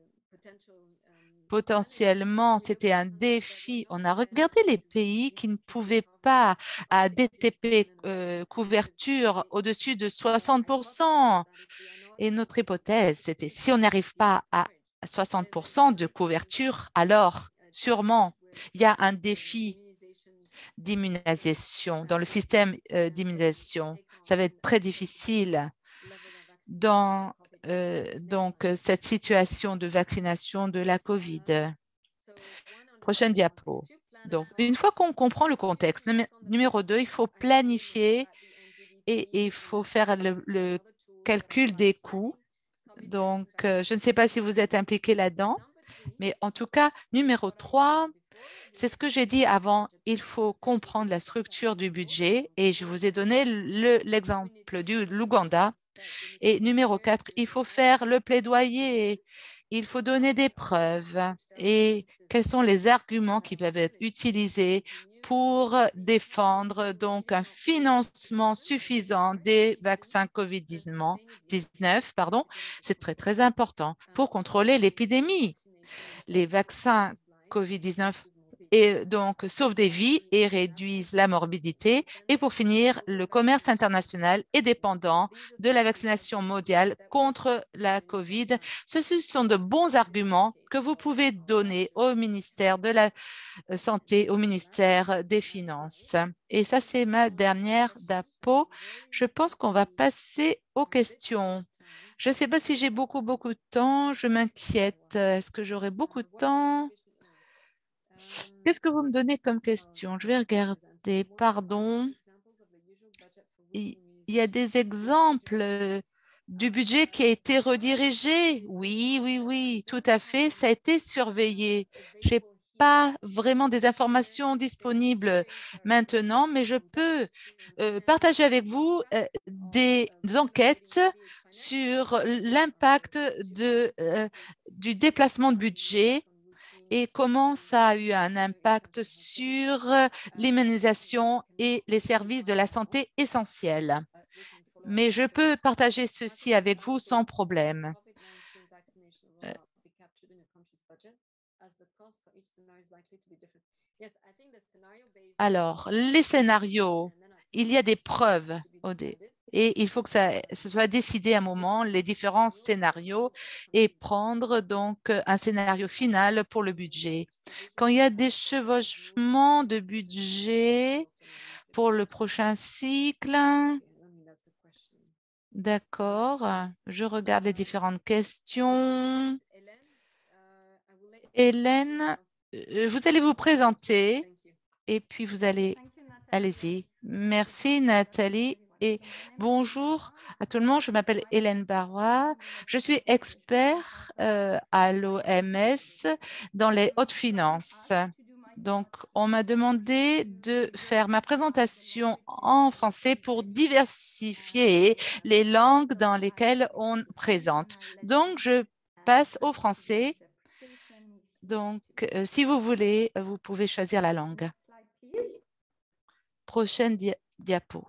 Potentiellement, c'était un défi. On a regardé les pays qui ne pouvaient pas à DTP couverture au-dessus de 60%. Et notre hypothèse, c'était si on n'arrive pas à 60% de couverture, alors sûrement il y a un défi d'immunisation, dans le système d'immunisation. Ça va être très difficile dans donc cette situation de vaccination de la COVID. Prochaine diapo. Donc, une fois qu'on comprend le contexte, numéro 2, il faut planifier et il faut faire le calcul des coûts. Donc, je ne sais pas si vous êtes impliqué là-dedans, mais en tout cas, numéro 3, c'est ce que j'ai dit avant, il faut comprendre la structure du budget et je vous ai donné l'exemple de l'Ouganda. Et numéro 4, il faut faire le plaidoyer, il faut donner des preuves et quels sont les arguments qui peuvent être utilisés pour défendre donc un financement suffisant des vaccins COVID-19, pardon. C'est très, très important pour contrôler l'épidémie. Les vaccins COVID-19 et donc sauvent des vies et réduisent la morbidité. Et pour finir, le commerce international est dépendant de la vaccination mondiale contre la COVID. Ceci sont de bons arguments que vous pouvez donner au ministère de la Santé, au ministère des Finances. Et ça, c'est ma dernière diapo. Je pense qu'on va passer aux questions. Je ne sais pas si j'ai beaucoup, beaucoup de temps. Je m'inquiète. Est-ce que j'aurai beaucoup de temps? Qu'est-ce que vous me donnez comme question? Je vais regarder. Pardon. Il y a des exemples du budget qui a été redirigé. Oui, oui, oui, tout à fait. Ça a été surveillé. Je n'ai pas vraiment des informations disponibles maintenant, mais je peux partager avec vous des enquêtes sur l'impact du déplacement de budget et comment ça a eu un impact sur l'immunisation et les services de la santé essentiels. Mais je peux partager ceci avec vous sans problème. Alors, les scénarios, il y a des preuves et il faut que ça soit décidé à un moment, les différents scénarios et prendre donc un scénario final pour le budget. Quand il y a des chevauchements de budget pour le prochain cycle, d'accord, je regarde les différentes questions. Hélène, vous allez vous présenter et puis vous allez, allez-y. Merci Nathalie et bonjour à tout le monde. Je m'appelle Hélène Barrois. Je suis expert à l'OMS dans les hautes finances. Donc, on m'a demandé de faire ma présentation en français pour diversifier les langues dans lesquelles on présente. Donc, je passe au français. Donc, si vous voulez, vous pouvez choisir la langue. Prochaine diapo.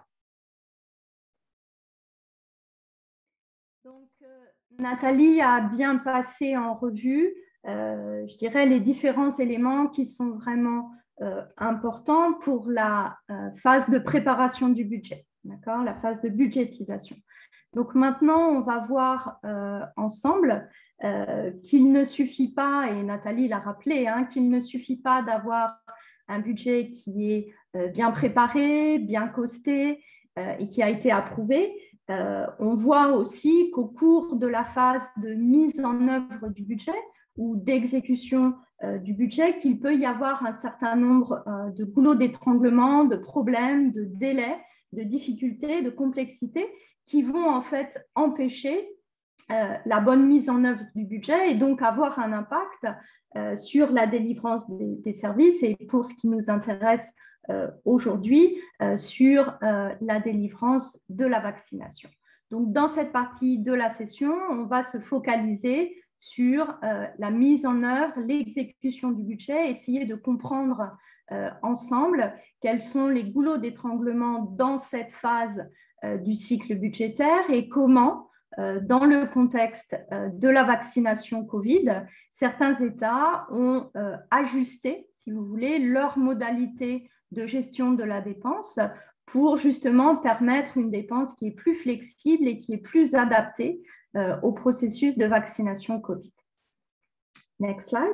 Donc, Nathalie a bien passé en revue, je dirais, les différents éléments qui sont vraiment importants pour la phase de préparation du budget, d'accord, la phase de budgétisation. Donc maintenant, on va voir ensemble qu'il ne suffit pas, et Nathalie l'a rappelé, hein, qu'il ne suffit pas d'avoir un budget qui est bien préparé, bien costé et qui a été approuvé. On voit aussi qu'au cours de la phase de mise en œuvre du budget ou d'exécution du budget, qu'il peut y avoir un certain nombre de goulots d'étranglement, de problèmes, de délais, de difficultés, de complexités qui vont en fait empêcher la bonne mise en œuvre du budget et donc avoir un impact sur la délivrance des services et pour ce qui nous intéresse aujourd'hui sur la délivrance de la vaccination. Donc, dans cette partie de la session, on va se focaliser sur la mise en œuvre, l'exécution du budget, essayer de comprendre ensemble quels sont les goulots d'étranglement dans cette phase du cycle budgétaire et comment, dans le contexte de la vaccination Covid, certains États ont ajusté, si vous voulez, leurs modalités de gestion de la dépense pour justement permettre une dépense qui est plus flexible et qui est plus adaptée au processus de vaccination Covid. Next slide.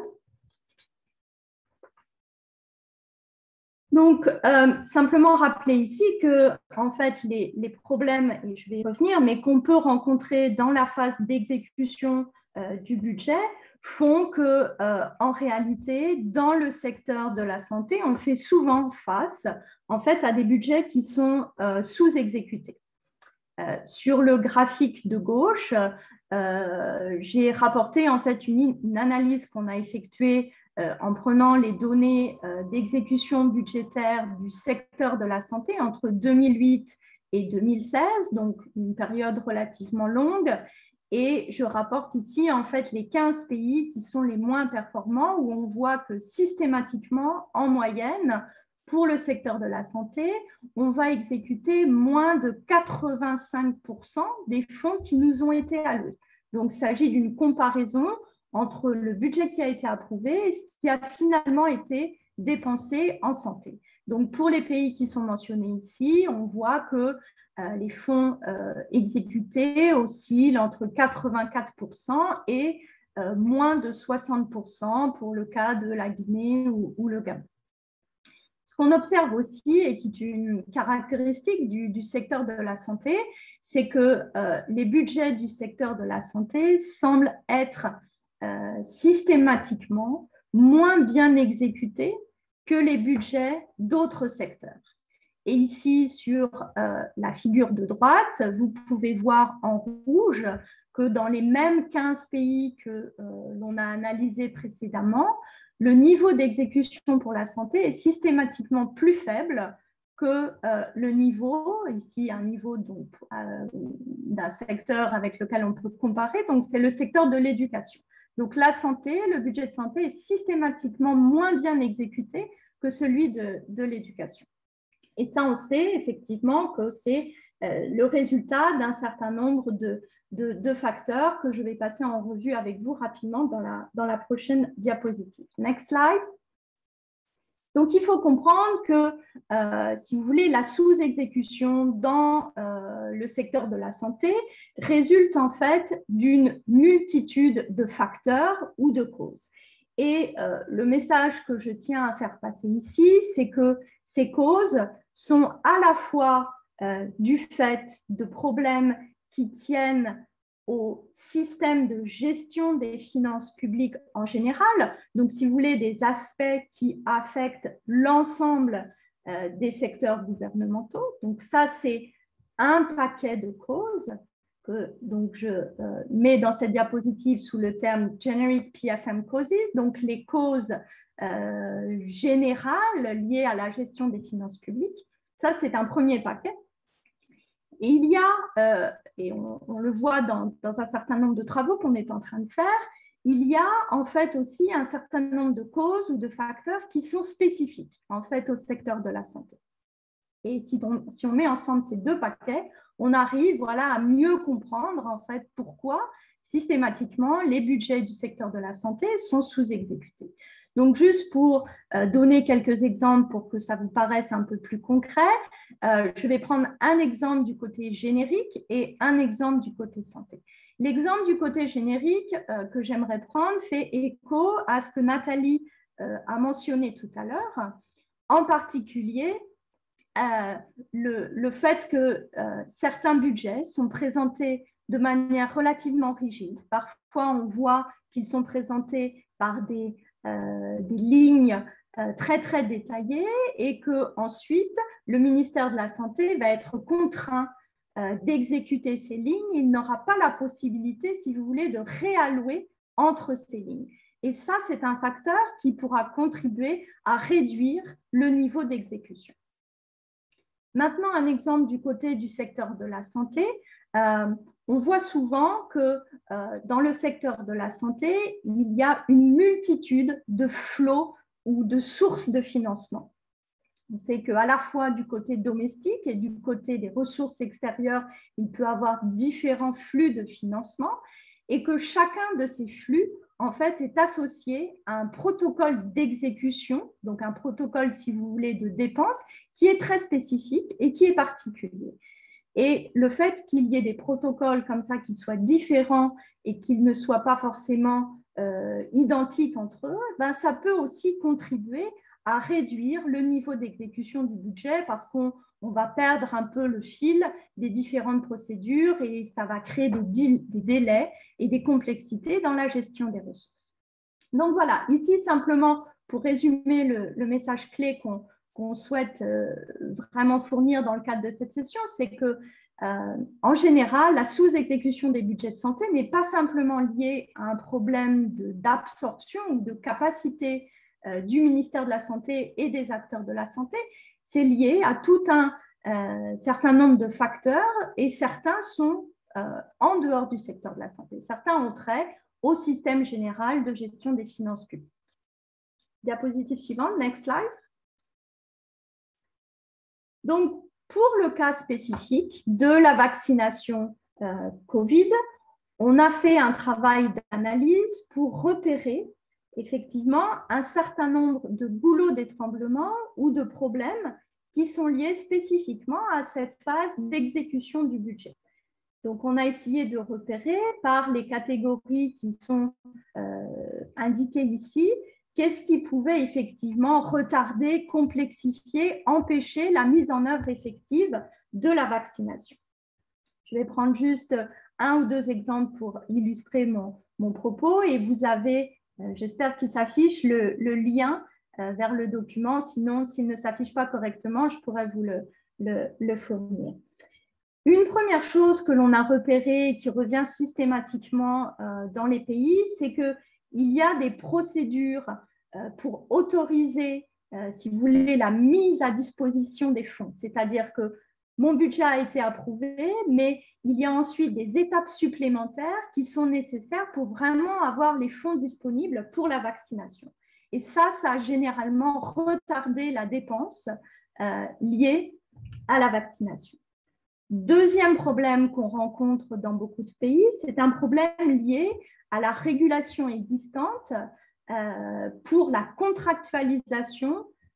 Donc, simplement rappeler ici que, en fait, les problèmes, et je vais y revenir, mais qu'on peut rencontrer dans la phase d'exécution du budget font que, en réalité, dans le secteur de la santé, on fait souvent face, en fait, à des budgets qui sont sous-exécutés. Sur le graphique de gauche, j'ai rapporté en fait une analyse qu'on a effectuée en prenant les données d'exécution budgétaire du secteur de la santé entre 2008 et 2016, donc une période relativement longue. Et je rapporte ici en fait les 15 pays qui sont les moins performants où on voit que systématiquement, en moyenne, pour le secteur de la santé, on va exécuter moins de 85% des fonds qui nous ont été alloués. Donc, il s'agit d'une comparaison entre le budget qui a été approuvé et ce qui a finalement été dépensé en santé. Donc, pour les pays qui sont mentionnés ici, on voit que les fonds exécutés oscillent entre 84% et moins de 60% pour le cas de la Guinée ou le Gabon. Ce qu'on observe aussi, et qui est une caractéristique du secteur de la santé, c'est que les budgets du secteur de la santé semblent être systématiquement moins bien exécutés que les budgets d'autres secteurs. Et ici, sur la figure de droite, vous pouvez voir en rouge que dans les mêmes 15 pays que l'on a analysés précédemment, le niveau d'exécution pour la santé est systématiquement plus faible que le niveau, ici un niveau d'un secteur avec lequel on peut comparer, donc c'est le secteur de l'éducation. Donc la santé, le budget de santé est systématiquement moins bien exécuté que celui de l'éducation. Et ça, on sait effectivement que c'est le résultat d'un certain nombre de facteurs que je vais passer en revue avec vous rapidement dans la prochaine diapositive. Next slide. Donc, il faut comprendre que, si vous voulez, la sous-exécution dans le secteur de la santé résulte en fait d'une multitude de facteurs ou de causes. Et le message que je tiens à faire passer ici, c'est que ces causes sont à la fois du fait de problèmes qui tiennent au système de gestion des finances publiques en général. Donc, si vous voulez, des aspects qui affectent l'ensemble des secteurs gouvernementaux. Donc, ça, c'est un paquet de causes que donc, je mets dans cette diapositive sous le terme Generic PFM Causes, donc les causes générales liées à la gestion des finances publiques. Ça, c'est un premier paquet. Et il y a, et on le voit dans un certain nombre de travaux qu'on est en train de faire, il y a en fait aussi un certain nombre de causes ou de facteurs qui sont spécifiques en fait au secteur de la santé. Et si on met ensemble ces deux paquets, on arrive voilà, à mieux comprendre en fait pourquoi systématiquement les budgets du secteur de la santé sont sous-exécutés. Donc, juste pour donner quelques exemples pour que ça vous paraisse un peu plus concret, je vais prendre un exemple du côté générique et un exemple du côté santé. L'exemple du côté générique que j'aimerais prendre fait écho à ce que Nathalie a mentionné tout à l'heure, en particulier le fait que certains budgets sont présentés de manière relativement rigide. Parfois, on voit qu'ils sont présentés par des lignes très, très détaillées et qu'ensuite, le ministère de la Santé va être contraint d'exécuter ces lignes. Il n'aura pas la possibilité, si vous voulez, de réallouer entre ces lignes. Et ça, c'est un facteur qui pourra contribuer à réduire le niveau d'exécution. Maintenant, un exemple du côté du secteur de la santé. On voit souvent que dans le secteur de la santé, il y a une multitude de flots ou de sources de financement. On sait qu'à la fois du côté domestique et du côté des ressources extérieures, il peut y avoir différents flux de financement et que chacun de ces flux, en fait, est associé à un protocole d'exécution, donc un protocole, si vous voulez, de dépenses, qui est très spécifique et qui est particulier. Et le fait qu'il y ait des protocoles comme ça qui soient différents et qu'ils ne soient pas forcément identiques entre eux, ben, ça peut aussi contribuer à réduire le niveau d'exécution du budget parce qu'on va perdre un peu le fil des différentes procédures et ça va créer des délais et des complexités dans la gestion des ressources. Donc voilà, ici simplement pour résumer le message clé qu'on souhaite vraiment fournir dans le cadre de cette session, c'est que en général, la sous-exécution des budgets de santé n'est pas simplement liée à un problème d'absorption ou de capacité du ministère de la Santé et des acteurs de la santé, c'est lié à tout un certain nombre de facteurs et certains sont en dehors du secteur de la santé. Certains ont trait au système général de gestion des finances publiques. Diapositive suivante, next slide. Donc, pour le cas spécifique de la vaccination Covid, on a fait un travail d'analyse pour repérer effectivement un certain nombre de goulots d'étranglement ou de problèmes qui sont liés spécifiquement à cette phase d'exécution du budget. Donc, on a essayé de repérer par les catégories qui sont indiquées ici, qu'est-ce qui pouvait effectivement retarder, complexifier, empêcher la mise en œuvre effective de la vaccination. Je vais prendre juste un ou deux exemples pour illustrer mon propos et vous avez, j'espère qu'il s'affiche, le lien vers le document. Sinon, s'il ne s'affiche pas correctement, je pourrais vous le fournir. Une première chose que l'on a repérée et qui revient systématiquement dans les pays, c'est qu'il y a des procédures pour autoriser, si vous voulez, la mise à disposition des fonds. C'est-à-dire que mon budget a été approuvé, mais il y a ensuite des étapes supplémentaires qui sont nécessaires pour vraiment avoir les fonds disponibles pour la vaccination. Et ça a généralement retardé la dépense liée à la vaccination. Deuxième problème qu'on rencontre dans beaucoup de pays, c'est un problème lié à la régulation existante pour la contractualisation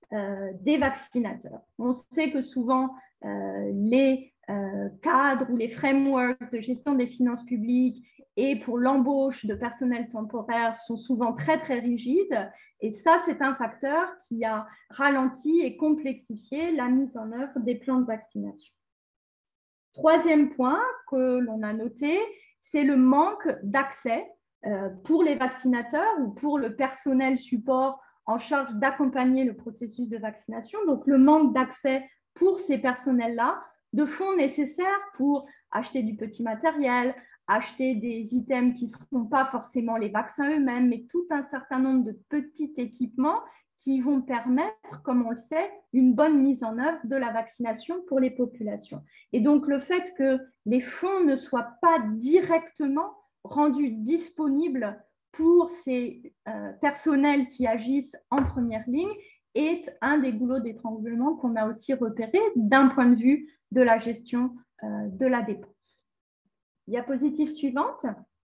des vaccinateurs. On sait que souvent, les cadres ou les frameworks de gestion des finances publiques et pour l'embauche de personnel temporaire sont souvent très, très rigides. Et ça, c'est un facteur qui a ralenti et complexifié la mise en œuvre des plans de vaccination. Troisième point que l'on a noté, c'est le manque d'accès pour les vaccinateurs ou pour le personnel support en charge d'accompagner le processus de vaccination. Donc, le manque d'accès pour ces personnels-là de fonds nécessaires pour acheter du petit matériel, acheter des items qui ne seront pas forcément les vaccins eux-mêmes, mais tout un certain nombre de petits équipements qui vont permettre, comme on le sait, une bonne mise en œuvre de la vaccination pour les populations. Et donc, le fait que les fonds ne soient pas directement rendus disponibles pour ces personnels qui agissent en première ligne est un des goulots d'étranglement qu'on a aussi repéré d'un point de vue de la gestion de la dépense. Diapositive suivante.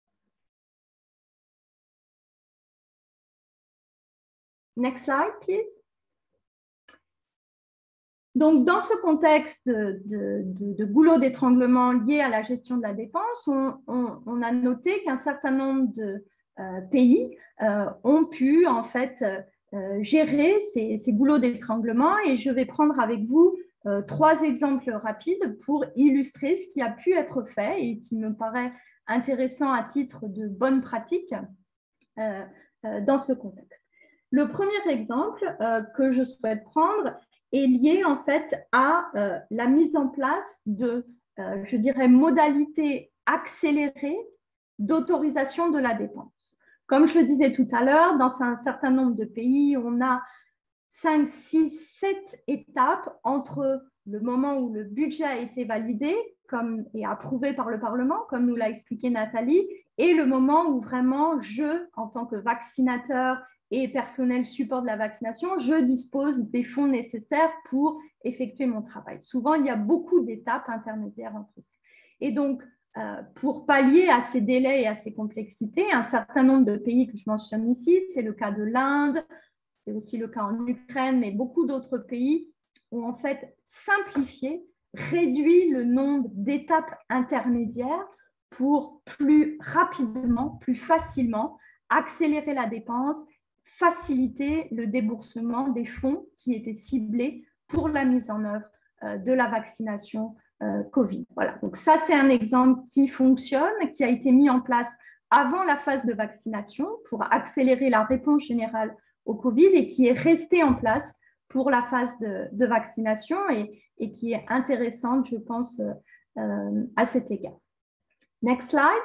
Next slide, please. Donc, dans ce contexte de goulot d'étranglement lié à la gestion de la dépense, on a noté qu'un certain nombre de pays ont pu en fait gérer ces goulots d'étranglement, et je vais prendre avec vous 3 exemples rapides pour illustrer ce qui a pu être fait et qui me paraît intéressant à titre de bonne pratique dans ce contexte. Le premier exemple que je souhaite prendre est lié en fait à la mise en place de, je dirais, modalités accélérées d'autorisation de la dépense. Comme je le disais tout à l'heure, dans un certain nombre de pays, on a 5, 6, 7 étapes entre le moment où le budget a été validé et approuvé par le Parlement, comme nous l'a expliqué Nathalie, et le moment où vraiment je, en tant que vaccinateur et personnel support de la vaccination, je dispose des fonds nécessaires pour effectuer mon travail. Souvent, il y a beaucoup d'étapes intermédiaires entre ça. Et donc, pour pallier à ces délais et à ces complexités, un certain nombre de pays que je mentionne ici, c'est le cas de l'Inde, c'est aussi le cas en Ukraine, mais beaucoup d'autres pays ont en fait simplifié, réduit le nombre d'étapes intermédiaires pour plus rapidement, plus facilement accélérer la dépense, faciliter le déboursement des fonds qui étaient ciblés pour la mise en œuvre de la vaccination Covid. Voilà. Donc ça, c'est un exemple qui fonctionne, qui a été mis en place avant la phase de vaccination pour accélérer la réponse générale au Covid et qui est resté en place pour la phase de vaccination et qui est intéressante, je pense, à cet égard. Next slide.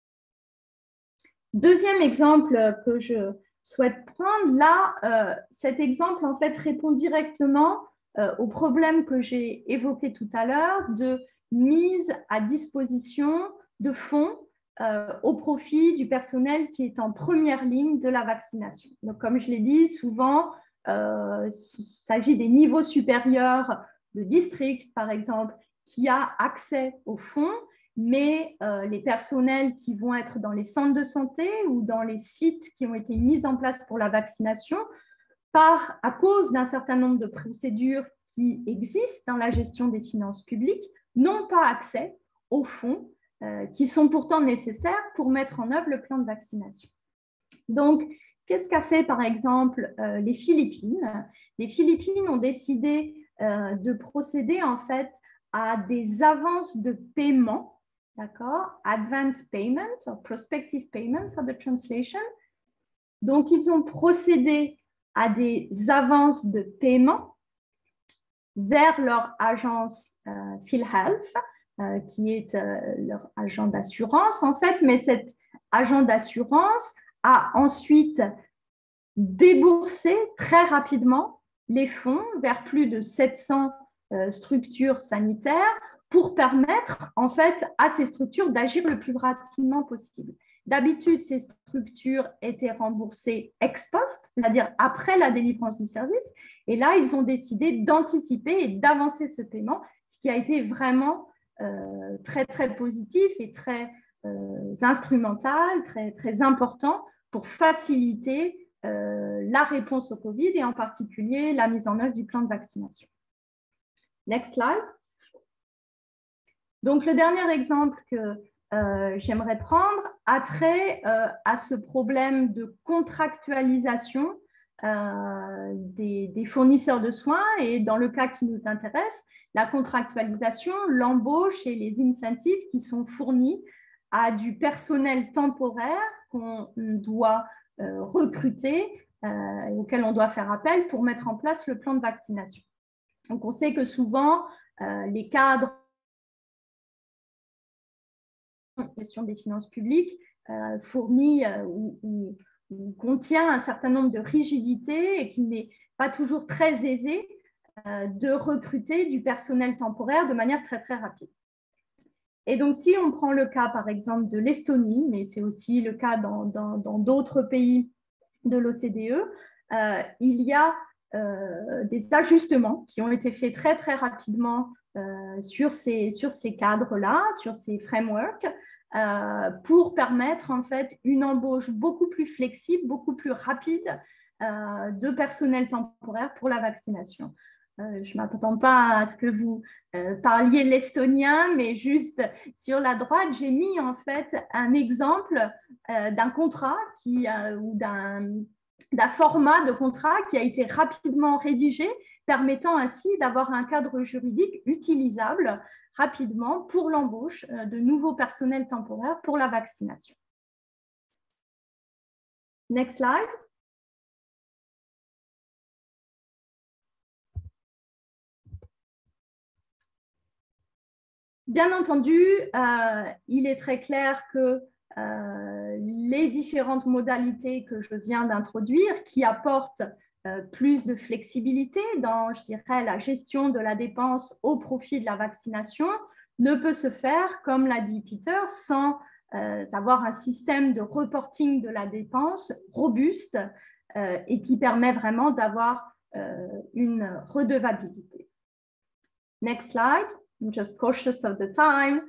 Deuxième exemple que je souhaite prendre, là, cet exemple, en fait, répond directement au problème que j'ai évoqué tout à l'heure de mise à disposition de fonds au profit du personnel qui est en première ligne de la vaccination. Donc, comme je l'ai dit, souvent, il s'agit des niveaux supérieurs de district, par exemple, qui a accès aux fonds, mais les personnels qui vont être dans les centres de santé ou dans les sites qui ont été mis en place pour la vaccination, à cause d'un certain nombre de procédures qui existent dans la gestion des finances publiques, n'ont pas accès aux fonds qui sont pourtant nécessaires pour mettre en œuvre le plan de vaccination. Donc, qu'est-ce qu'a fait par exemple les Philippines? Les Philippines ont décidé de procéder en fait à des avances de paiement, d'accord? Advance payment or prospective payment for the translation. Donc, ils ont procédé à des avances de paiement vers leur agence PhilHealth, qui est leur agent d'assurance en fait, mais cet agent d'assurance a ensuite déboursé très rapidement les fonds vers plus de 700 structures sanitaires pour permettre en fait à ces structures d'agir le plus rapidement possible. D'habitude, ces structures étaient remboursées ex post, c'est-à-dire après la délivrance du service. Et là, ils ont décidé d'anticiper et d'avancer ce paiement, ce qui a été vraiment très, très positif et très instrumental, très, très important pour faciliter la réponse au Covid et en particulier la mise en œuvre du plan de vaccination. Next slide. Donc, le dernier exemple que j'aimerais prendre a trait à ce problème de contractualisation des fournisseurs de soins et dans le cas qui nous intéresse, la contractualisation, l'embauche et les incentives qui sont fournis à du personnel temporaire qu'on doit recruter et auquel on doit faire appel pour mettre en place le plan de vaccination. Donc, on sait que souvent, les cadres gestion des finances publiques fournit ou contient un certain nombre de rigidités et qu'il n'est pas toujours très aisé de recruter du personnel temporaire de manière très, très rapide. Et donc, si on prend le cas, par exemple, de l'Estonie, mais c'est aussi le cas dans d'autres pays de l'OCDE, il y a des ajustements qui ont été faits très, très rapidement sur ces cadres-là, sur ces frameworks, pour permettre en fait une embauche beaucoup plus flexible, beaucoup plus rapide de personnel temporaire pour la vaccination. Je ne m'attends pas à ce que vous parliez l'estonien, mais juste sur la droite, j'ai mis en fait un exemple d'un contrat ou d'un format de contrat qui a été rapidement rédigé, permettant ainsi d'avoir un cadre juridique utilisable rapidement pour l'embauche de nouveaux personnels temporaires pour la vaccination. Next slide. Bien entendu, il est très clair que les différentes modalités que je viens d'introduire, qui apportent plus de flexibilité dans, je dirais, la gestion de la dépense au profit de la vaccination, ne peut se faire, comme l'a dit Peter, sans avoir un système de reporting de la dépense robuste et qui permet vraiment d'avoir une redevabilité. Next slide. I'm just cautious of the time.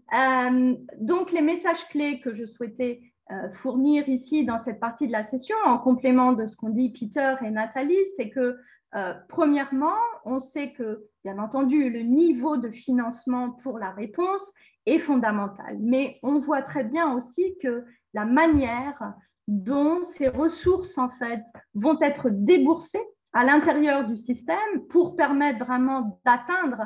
Donc, les messages clés que je souhaitais fournir ici dans cette partie de la session, en complément de ce qu'ont dit Peter et Nathalie, c'est que, premièrement, on sait que, bien entendu, le niveau de financement pour la réponse est fondamental. Mais on voit très bien aussi que la manière dont ces ressources, en fait, vont être déboursées à l'intérieur du système pour permettre vraiment d'atteindre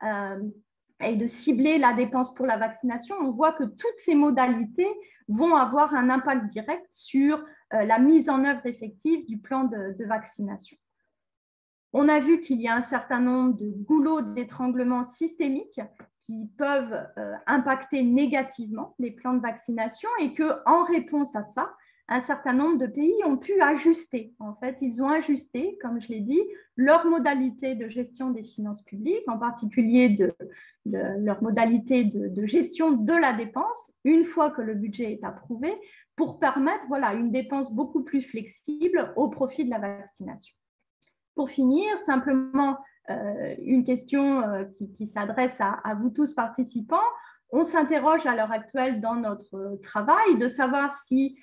et de cibler la dépense pour la vaccination, on voit que toutes ces modalités vont avoir un impact direct sur la mise en œuvre effective du plan de vaccination. On a vu qu'il y a un certain nombre de goulots d'étranglement systémiques qui peuvent impacter négativement les plans de vaccination et qu'en réponse à ça, un certain nombre de pays ont pu ajuster. En fait, ils ont ajusté, comme je l'ai dit, leurs modalités de gestion des finances publiques, en particulier leur modalité de gestion de la dépense, une fois que le budget est approuvé, pour permettre une dépense beaucoup plus flexible au profit de la vaccination. Pour finir, simplement une question qui s'adresse à vous tous participants. On s'interroge à l'heure actuelle dans notre travail de savoir si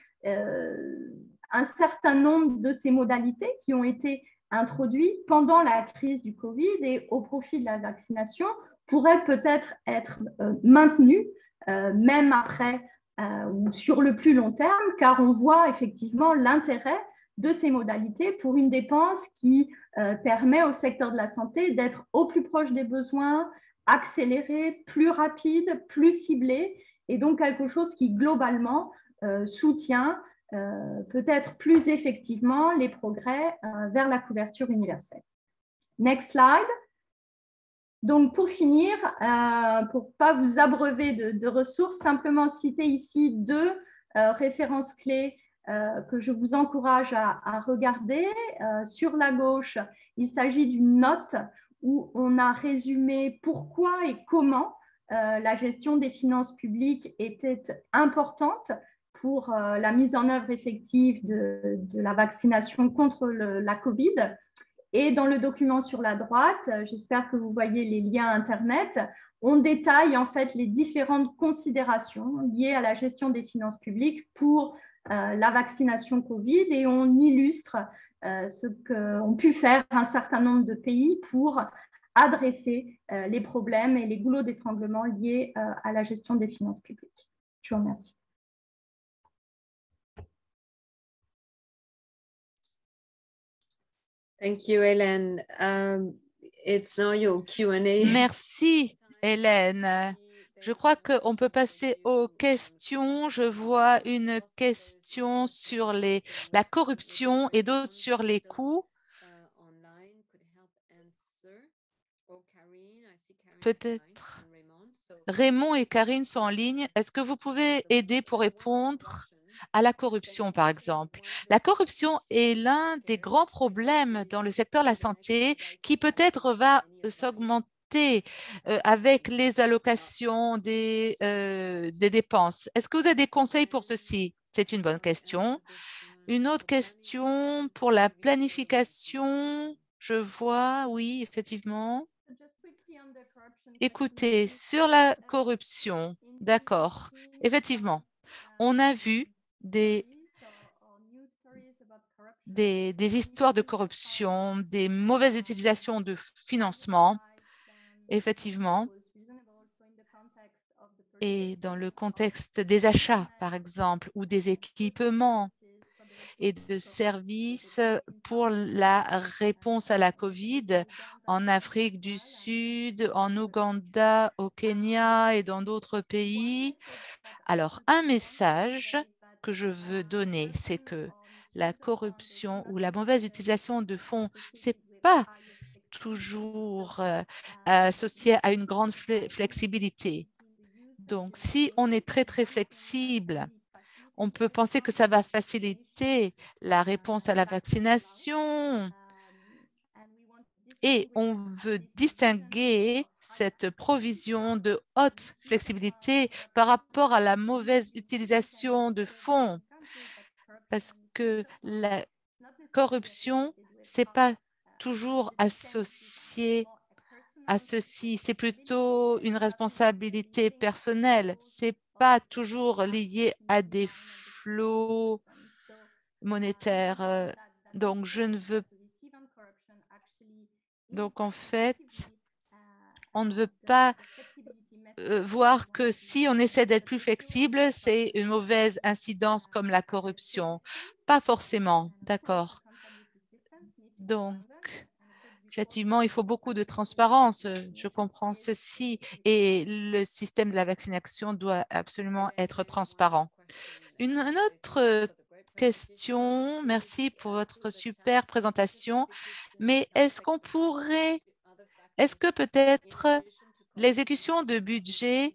un certain nombre de ces modalités qui ont été introduites pendant la crise du Covid et au profit de la vaccination pourraient peut-être être maintenues, même après ou sur le plus long terme, car on voit effectivement l'intérêt de ces modalités pour une dépense qui permet au secteur de la santé d'être au plus proche des besoins, accéléré, plus rapide, plus ciblé, et donc quelque chose qui globalement soutient peut-être plus effectivement les progrès vers la couverture universelle. Next slide. Donc, pour finir, pour ne pas vous abreuver de ressources, simplement citer ici deux références clés que je vous encourage à regarder. Sur la gauche, il s'agit d'une note où on a résumé pourquoi et comment la gestion des finances publiques était importante pour la mise en œuvre effective de la vaccination contre la Covid. Et dans le document sur la droite, j'espère que vous voyez les liens Internet, on détaille en fait les différentes considérations liées à la gestion des finances publiques pour la vaccination Covid et on illustre ce qu'ont pu faire un certain nombre de pays pour adresser les problèmes et les goulots d'étranglement liés à la gestion des finances publiques. Je vous remercie. Thank you, Hélène. It's now your Q&A. Merci, Hélène. Je crois qu'on peut passer aux questions. Je vois une question sur la corruption et d'autres sur les coûts. Peut-être Raymond et Karine sont en ligne. Est-ce que vous pouvez aider pour répondre à la corruption, par exemple? La corruption est l'un des grands problèmes dans le secteur de la santé qui peut-être va s'augmenter avec les allocations des dépenses. Est-ce que vous avez des conseils pour ceci? C'est une bonne question. Une autre question pour la planification. Je vois, oui, effectivement. Écoutez, sur la corruption, d'accord, effectivement, on a vu des histoires de corruption, des mauvaises utilisations de financement, effectivement, et dans le contexte des achats, par exemple, ou des équipements et de services pour la réponse à la COVID en Afrique du Sud, en Ouganda, au Kenya et dans d'autres pays. Alors, un message que je veux donner, c'est que la corruption ou la mauvaise utilisation de fonds, ce n'est pas toujours associé à une grande flexibilité. Donc, si on est très, très flexible, on peut penser que ça va faciliter la réponse à la vaccination et on veut distinguer cette provision de haute flexibilité par rapport à la mauvaise utilisation de fonds parce que la corruption, ce n'est pas toujours associé à ceci, c'est plutôt une responsabilité personnelle, ce n'est pas toujours lié à des flux monétaires. Donc, je ne veux donc en fait, on ne veut pas voir que si on essaie d'être plus flexible, c'est une mauvaise incidence comme la corruption. Pas forcément, d'accord. Donc, effectivement, il faut beaucoup de transparence. Je comprends ceci. Et le système de la vaccination doit absolument être transparent. Une autre question, merci pour votre super présentation, mais est-ce que peut-être l'exécution de budget,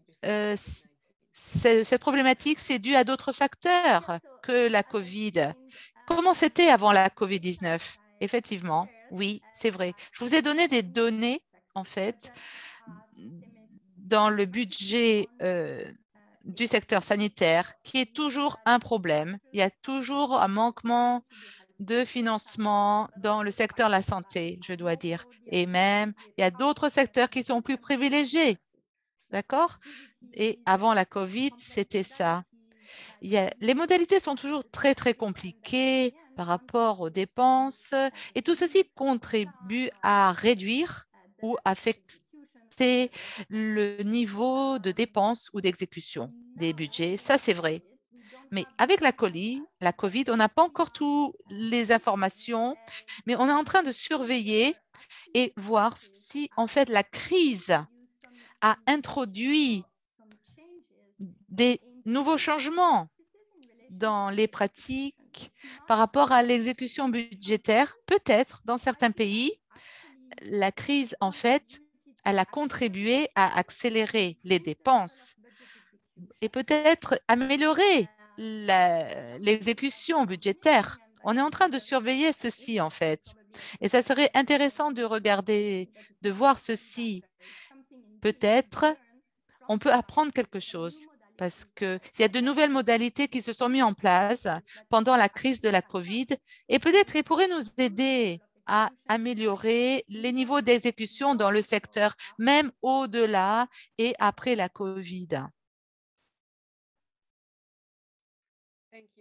cette problématique, c'est dû à d'autres facteurs que la COVID? Comment c'était avant la COVID-19? Effectivement, oui, c'est vrai. Je vous ai donné des données, en fait, dans le budget du secteur sanitaire, qui est toujours un problème. Il y a toujours un manquement de financement dans le secteur de la santé, je dois dire. Et même, il y a d'autres secteurs qui sont plus privilégiés. D'accord? Et avant la COVID, c'était ça. Les modalités sont toujours très, très compliquées par rapport aux dépenses et tout ceci contribue à réduire ou affecter le niveau de dépenses ou d'exécution des budgets. Ça, c'est vrai. Mais avec la COVID, on n'a pas encore toutes les informations, mais on est en train de surveiller et voir si, en fait, la crise a introduit des nouveaux changements dans les pratiques par rapport à l'exécution budgétaire. Peut-être dans certains pays, la crise, en fait, elle a contribué à accélérer les dépenses et peut-être améliorer l'exécution budgétaire. On est en train de surveiller ceci, en fait. Et ça serait intéressant de regarder, de voir ceci. Peut-être on peut apprendre quelque chose parce qu'il y a de nouvelles modalités qui se sont mises en place pendant la crise de la COVID et peut-être ils pourraient nous aider à améliorer les niveaux d'exécution dans le secteur, même au-delà et après la COVID.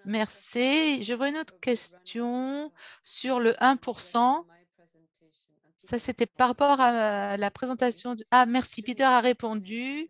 Merci. Je vois une autre question sur le 1%. Ça, c'était par rapport à la présentation. Ah, merci. Peter a répondu.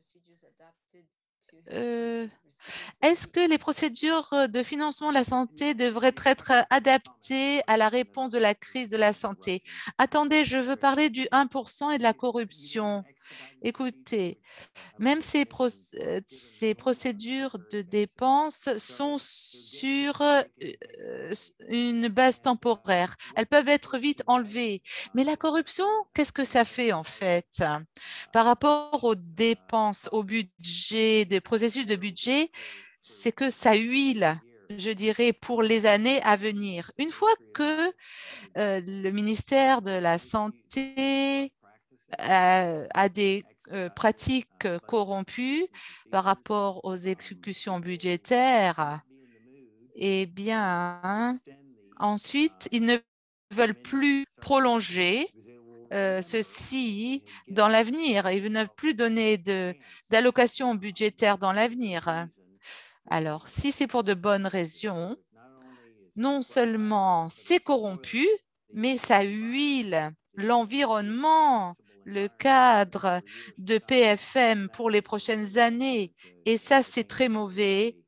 Est-ce que les procédures de financement de la santé devraient être adaptées à la réponse de la crise de la santé? Attendez, je veux parler du 1% et de la corruption. Écoutez, même ces procédures de dépenses sont sur une base temporaire. Elles peuvent être vite enlevées. Mais la corruption, qu'est-ce que ça fait en fait? Par rapport aux dépenses, au budget, des processus de budget, c'est que ça huile, je dirais, pour les années à venir. Une fois que le ministère de la Santé a des pratiques corrompues par rapport aux exécutions budgétaires, eh bien, ensuite, ils ne veulent plus prolonger ceci dans l'avenir. Ils ne veulent plus donner d'allocations budgétaires dans l'avenir. Alors, si c'est pour de bonnes raisons, non seulement c'est corrompu, mais ça huile l'environnement, le cadre de PFM pour les prochaines années. Et ça, c'est très mauvais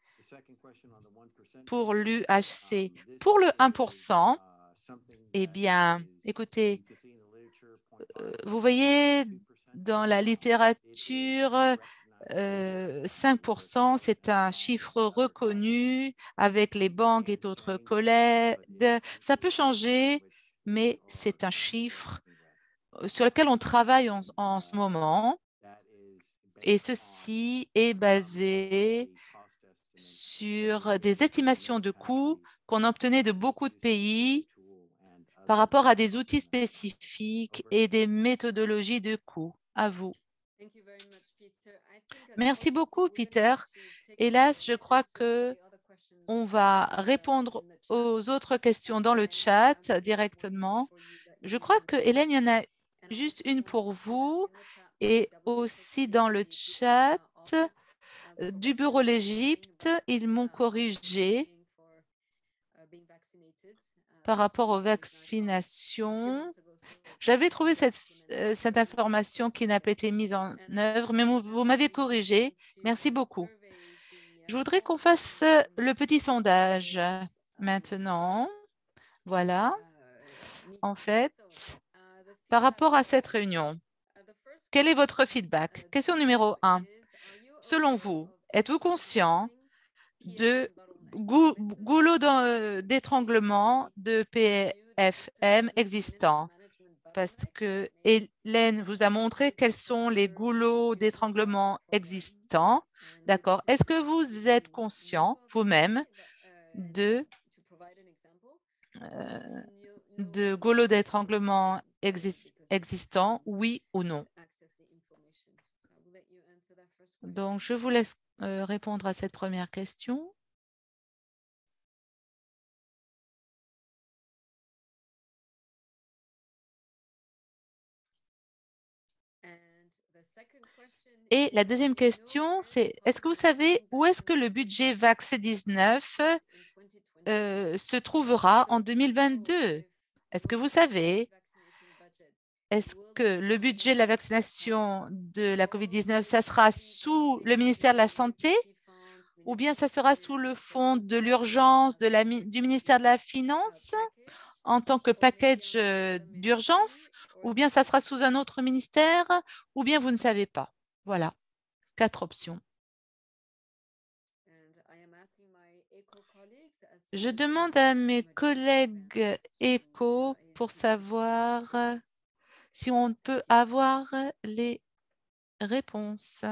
pour l'UHC. Pour le 1%, eh bien, écoutez, vous voyez, dans la littérature, 5%, c'est un chiffre reconnu avec les banques et d'autres collègues. Ça peut changer, mais c'est un chiffre sur lequel on travaille en ce moment. Et ceci est basé sur des estimations de coûts qu'on obtenait de beaucoup de pays par rapport à des outils spécifiques et des méthodologies de coûts. À vous. Merci beaucoup, Peter. Hélas, je crois que on va répondre aux autres questions dans le chat directement. Je crois que, Hélène, il y en a juste une pour vous et aussi dans le chat du bureau l'Égypte, ils m'ont corrigé par rapport aux vaccinations. J'avais trouvé cette information qui n'a pas été mise en œuvre, mais vous m'avez corrigé. Merci beaucoup. Je voudrais qu'on fasse le petit sondage maintenant. Voilà. En fait, par rapport à cette réunion, quel est votre feedback? Question numéro 1. Selon vous, êtes-vous conscient de goulot d'étranglement de PFM existants? Parce que Hélène vous a montré quels sont les goulots d'étranglement existants. D'accord. Est-ce que vous êtes conscient vous-même de, goulots d'étranglement existants, oui ou non? Donc, je vous laisse répondre à cette première question. Et la deuxième question, c'est est-ce que vous savez où est-ce que le budget VAX 19 se trouvera en 2022? Est-ce que vous savez, est-ce que le budget de la vaccination de la COVID-19, ça sera sous le ministère de la Santé ou bien ça sera sous le fonds de l'urgence du ministère de la Finance en tant que package d'urgence ou bien ça sera sous un autre ministère ou bien vous ne savez pas? Voilà, 4 options. Je demande à mes collègues éco pour savoir si on peut avoir les réponses.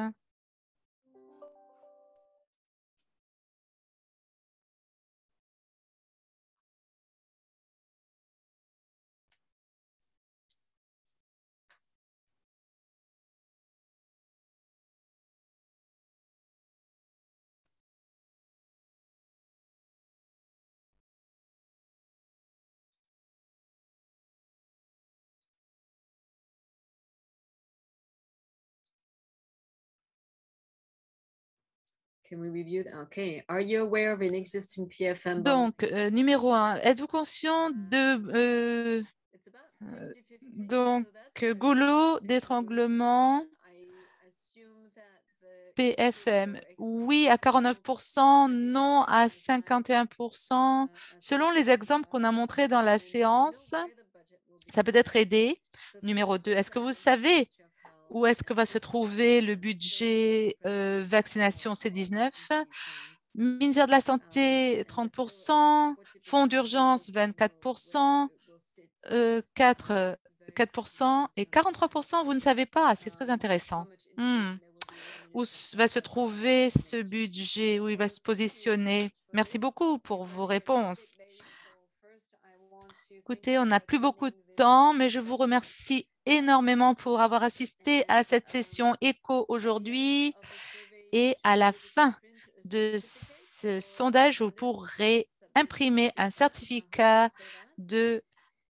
Can we review that? Okay. Are you aware of an existing PFM? Donc, numéro 1, êtes-vous conscient de donc goulot d'étranglement PFM? Oui à 49%, non à 51%. Selon les exemples qu'on a montrés dans la séance, ça peut être aidé. Numéro 2, est-ce que vous savez où est-ce que va se trouver le budget vaccination C19? Ministère de la Santé, 30%, Fonds d'urgence, 24%, 4% et 43%, vous ne savez pas. C'est très intéressant. Où va se trouver ce budget, où il va se positionner? Merci beaucoup pour vos réponses. Écoutez, on n'a plus beaucoup de temps, mais je vous remercie énormément pour avoir assisté à cette session éco aujourd'hui. Et à la fin de ce sondage, vous pourrez imprimer un certificat de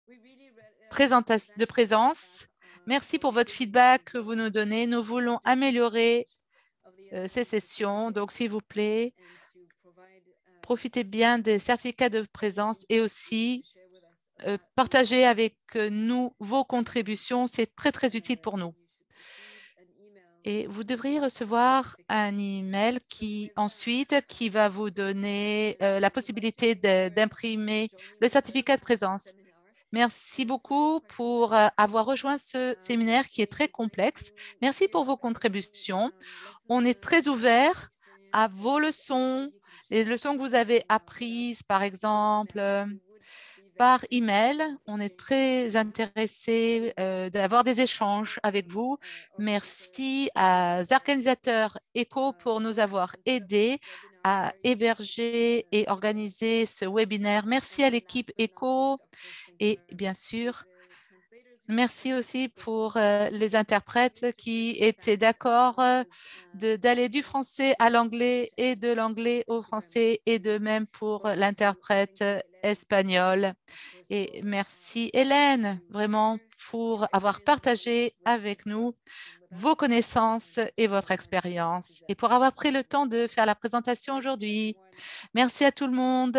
présence. Merci pour votre feedback que vous nous donnez. Nous voulons améliorer ces sessions. Donc, s'il vous plaît, profitez bien des certificats de présence et aussi partagez avec nous vos contributions. C'est très, très utile pour nous. Et vous devriez recevoir un email qui va vous donner la possibilité d'imprimer le certificat de présence. Merci beaucoup pour avoir rejoint ce séminaire qui est très complexe. Merci pour vos contributions. On est très ouvert à vos leçons, les leçons que vous avez apprises, par exemple, par email. On est très intéressé d'avoir des échanges avec vous. Merci aux organisateurs ECHO pour nous avoir aidés à héberger et organiser ce webinaire. Merci à l'équipe ECHO et bien sûr, merci aussi pour les interprètes qui étaient d'accord d'aller du français à l'anglais et de l'anglais au français et de même pour l'interprète espagnol. Et merci Hélène, vraiment, pour avoir partagé avec nous vos connaissances et votre expérience et pour avoir pris le temps de faire la présentation aujourd'hui. Merci à tout le monde.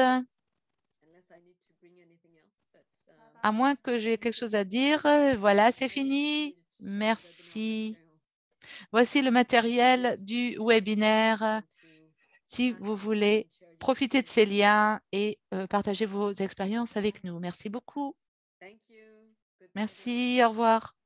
À moins que j'ai quelque chose à dire, voilà, c'est fini. Merci. Voici le matériel du webinaire. Si vous voulez profiter de ces liens et partager vos expériences avec nous. Merci beaucoup. Merci, au revoir.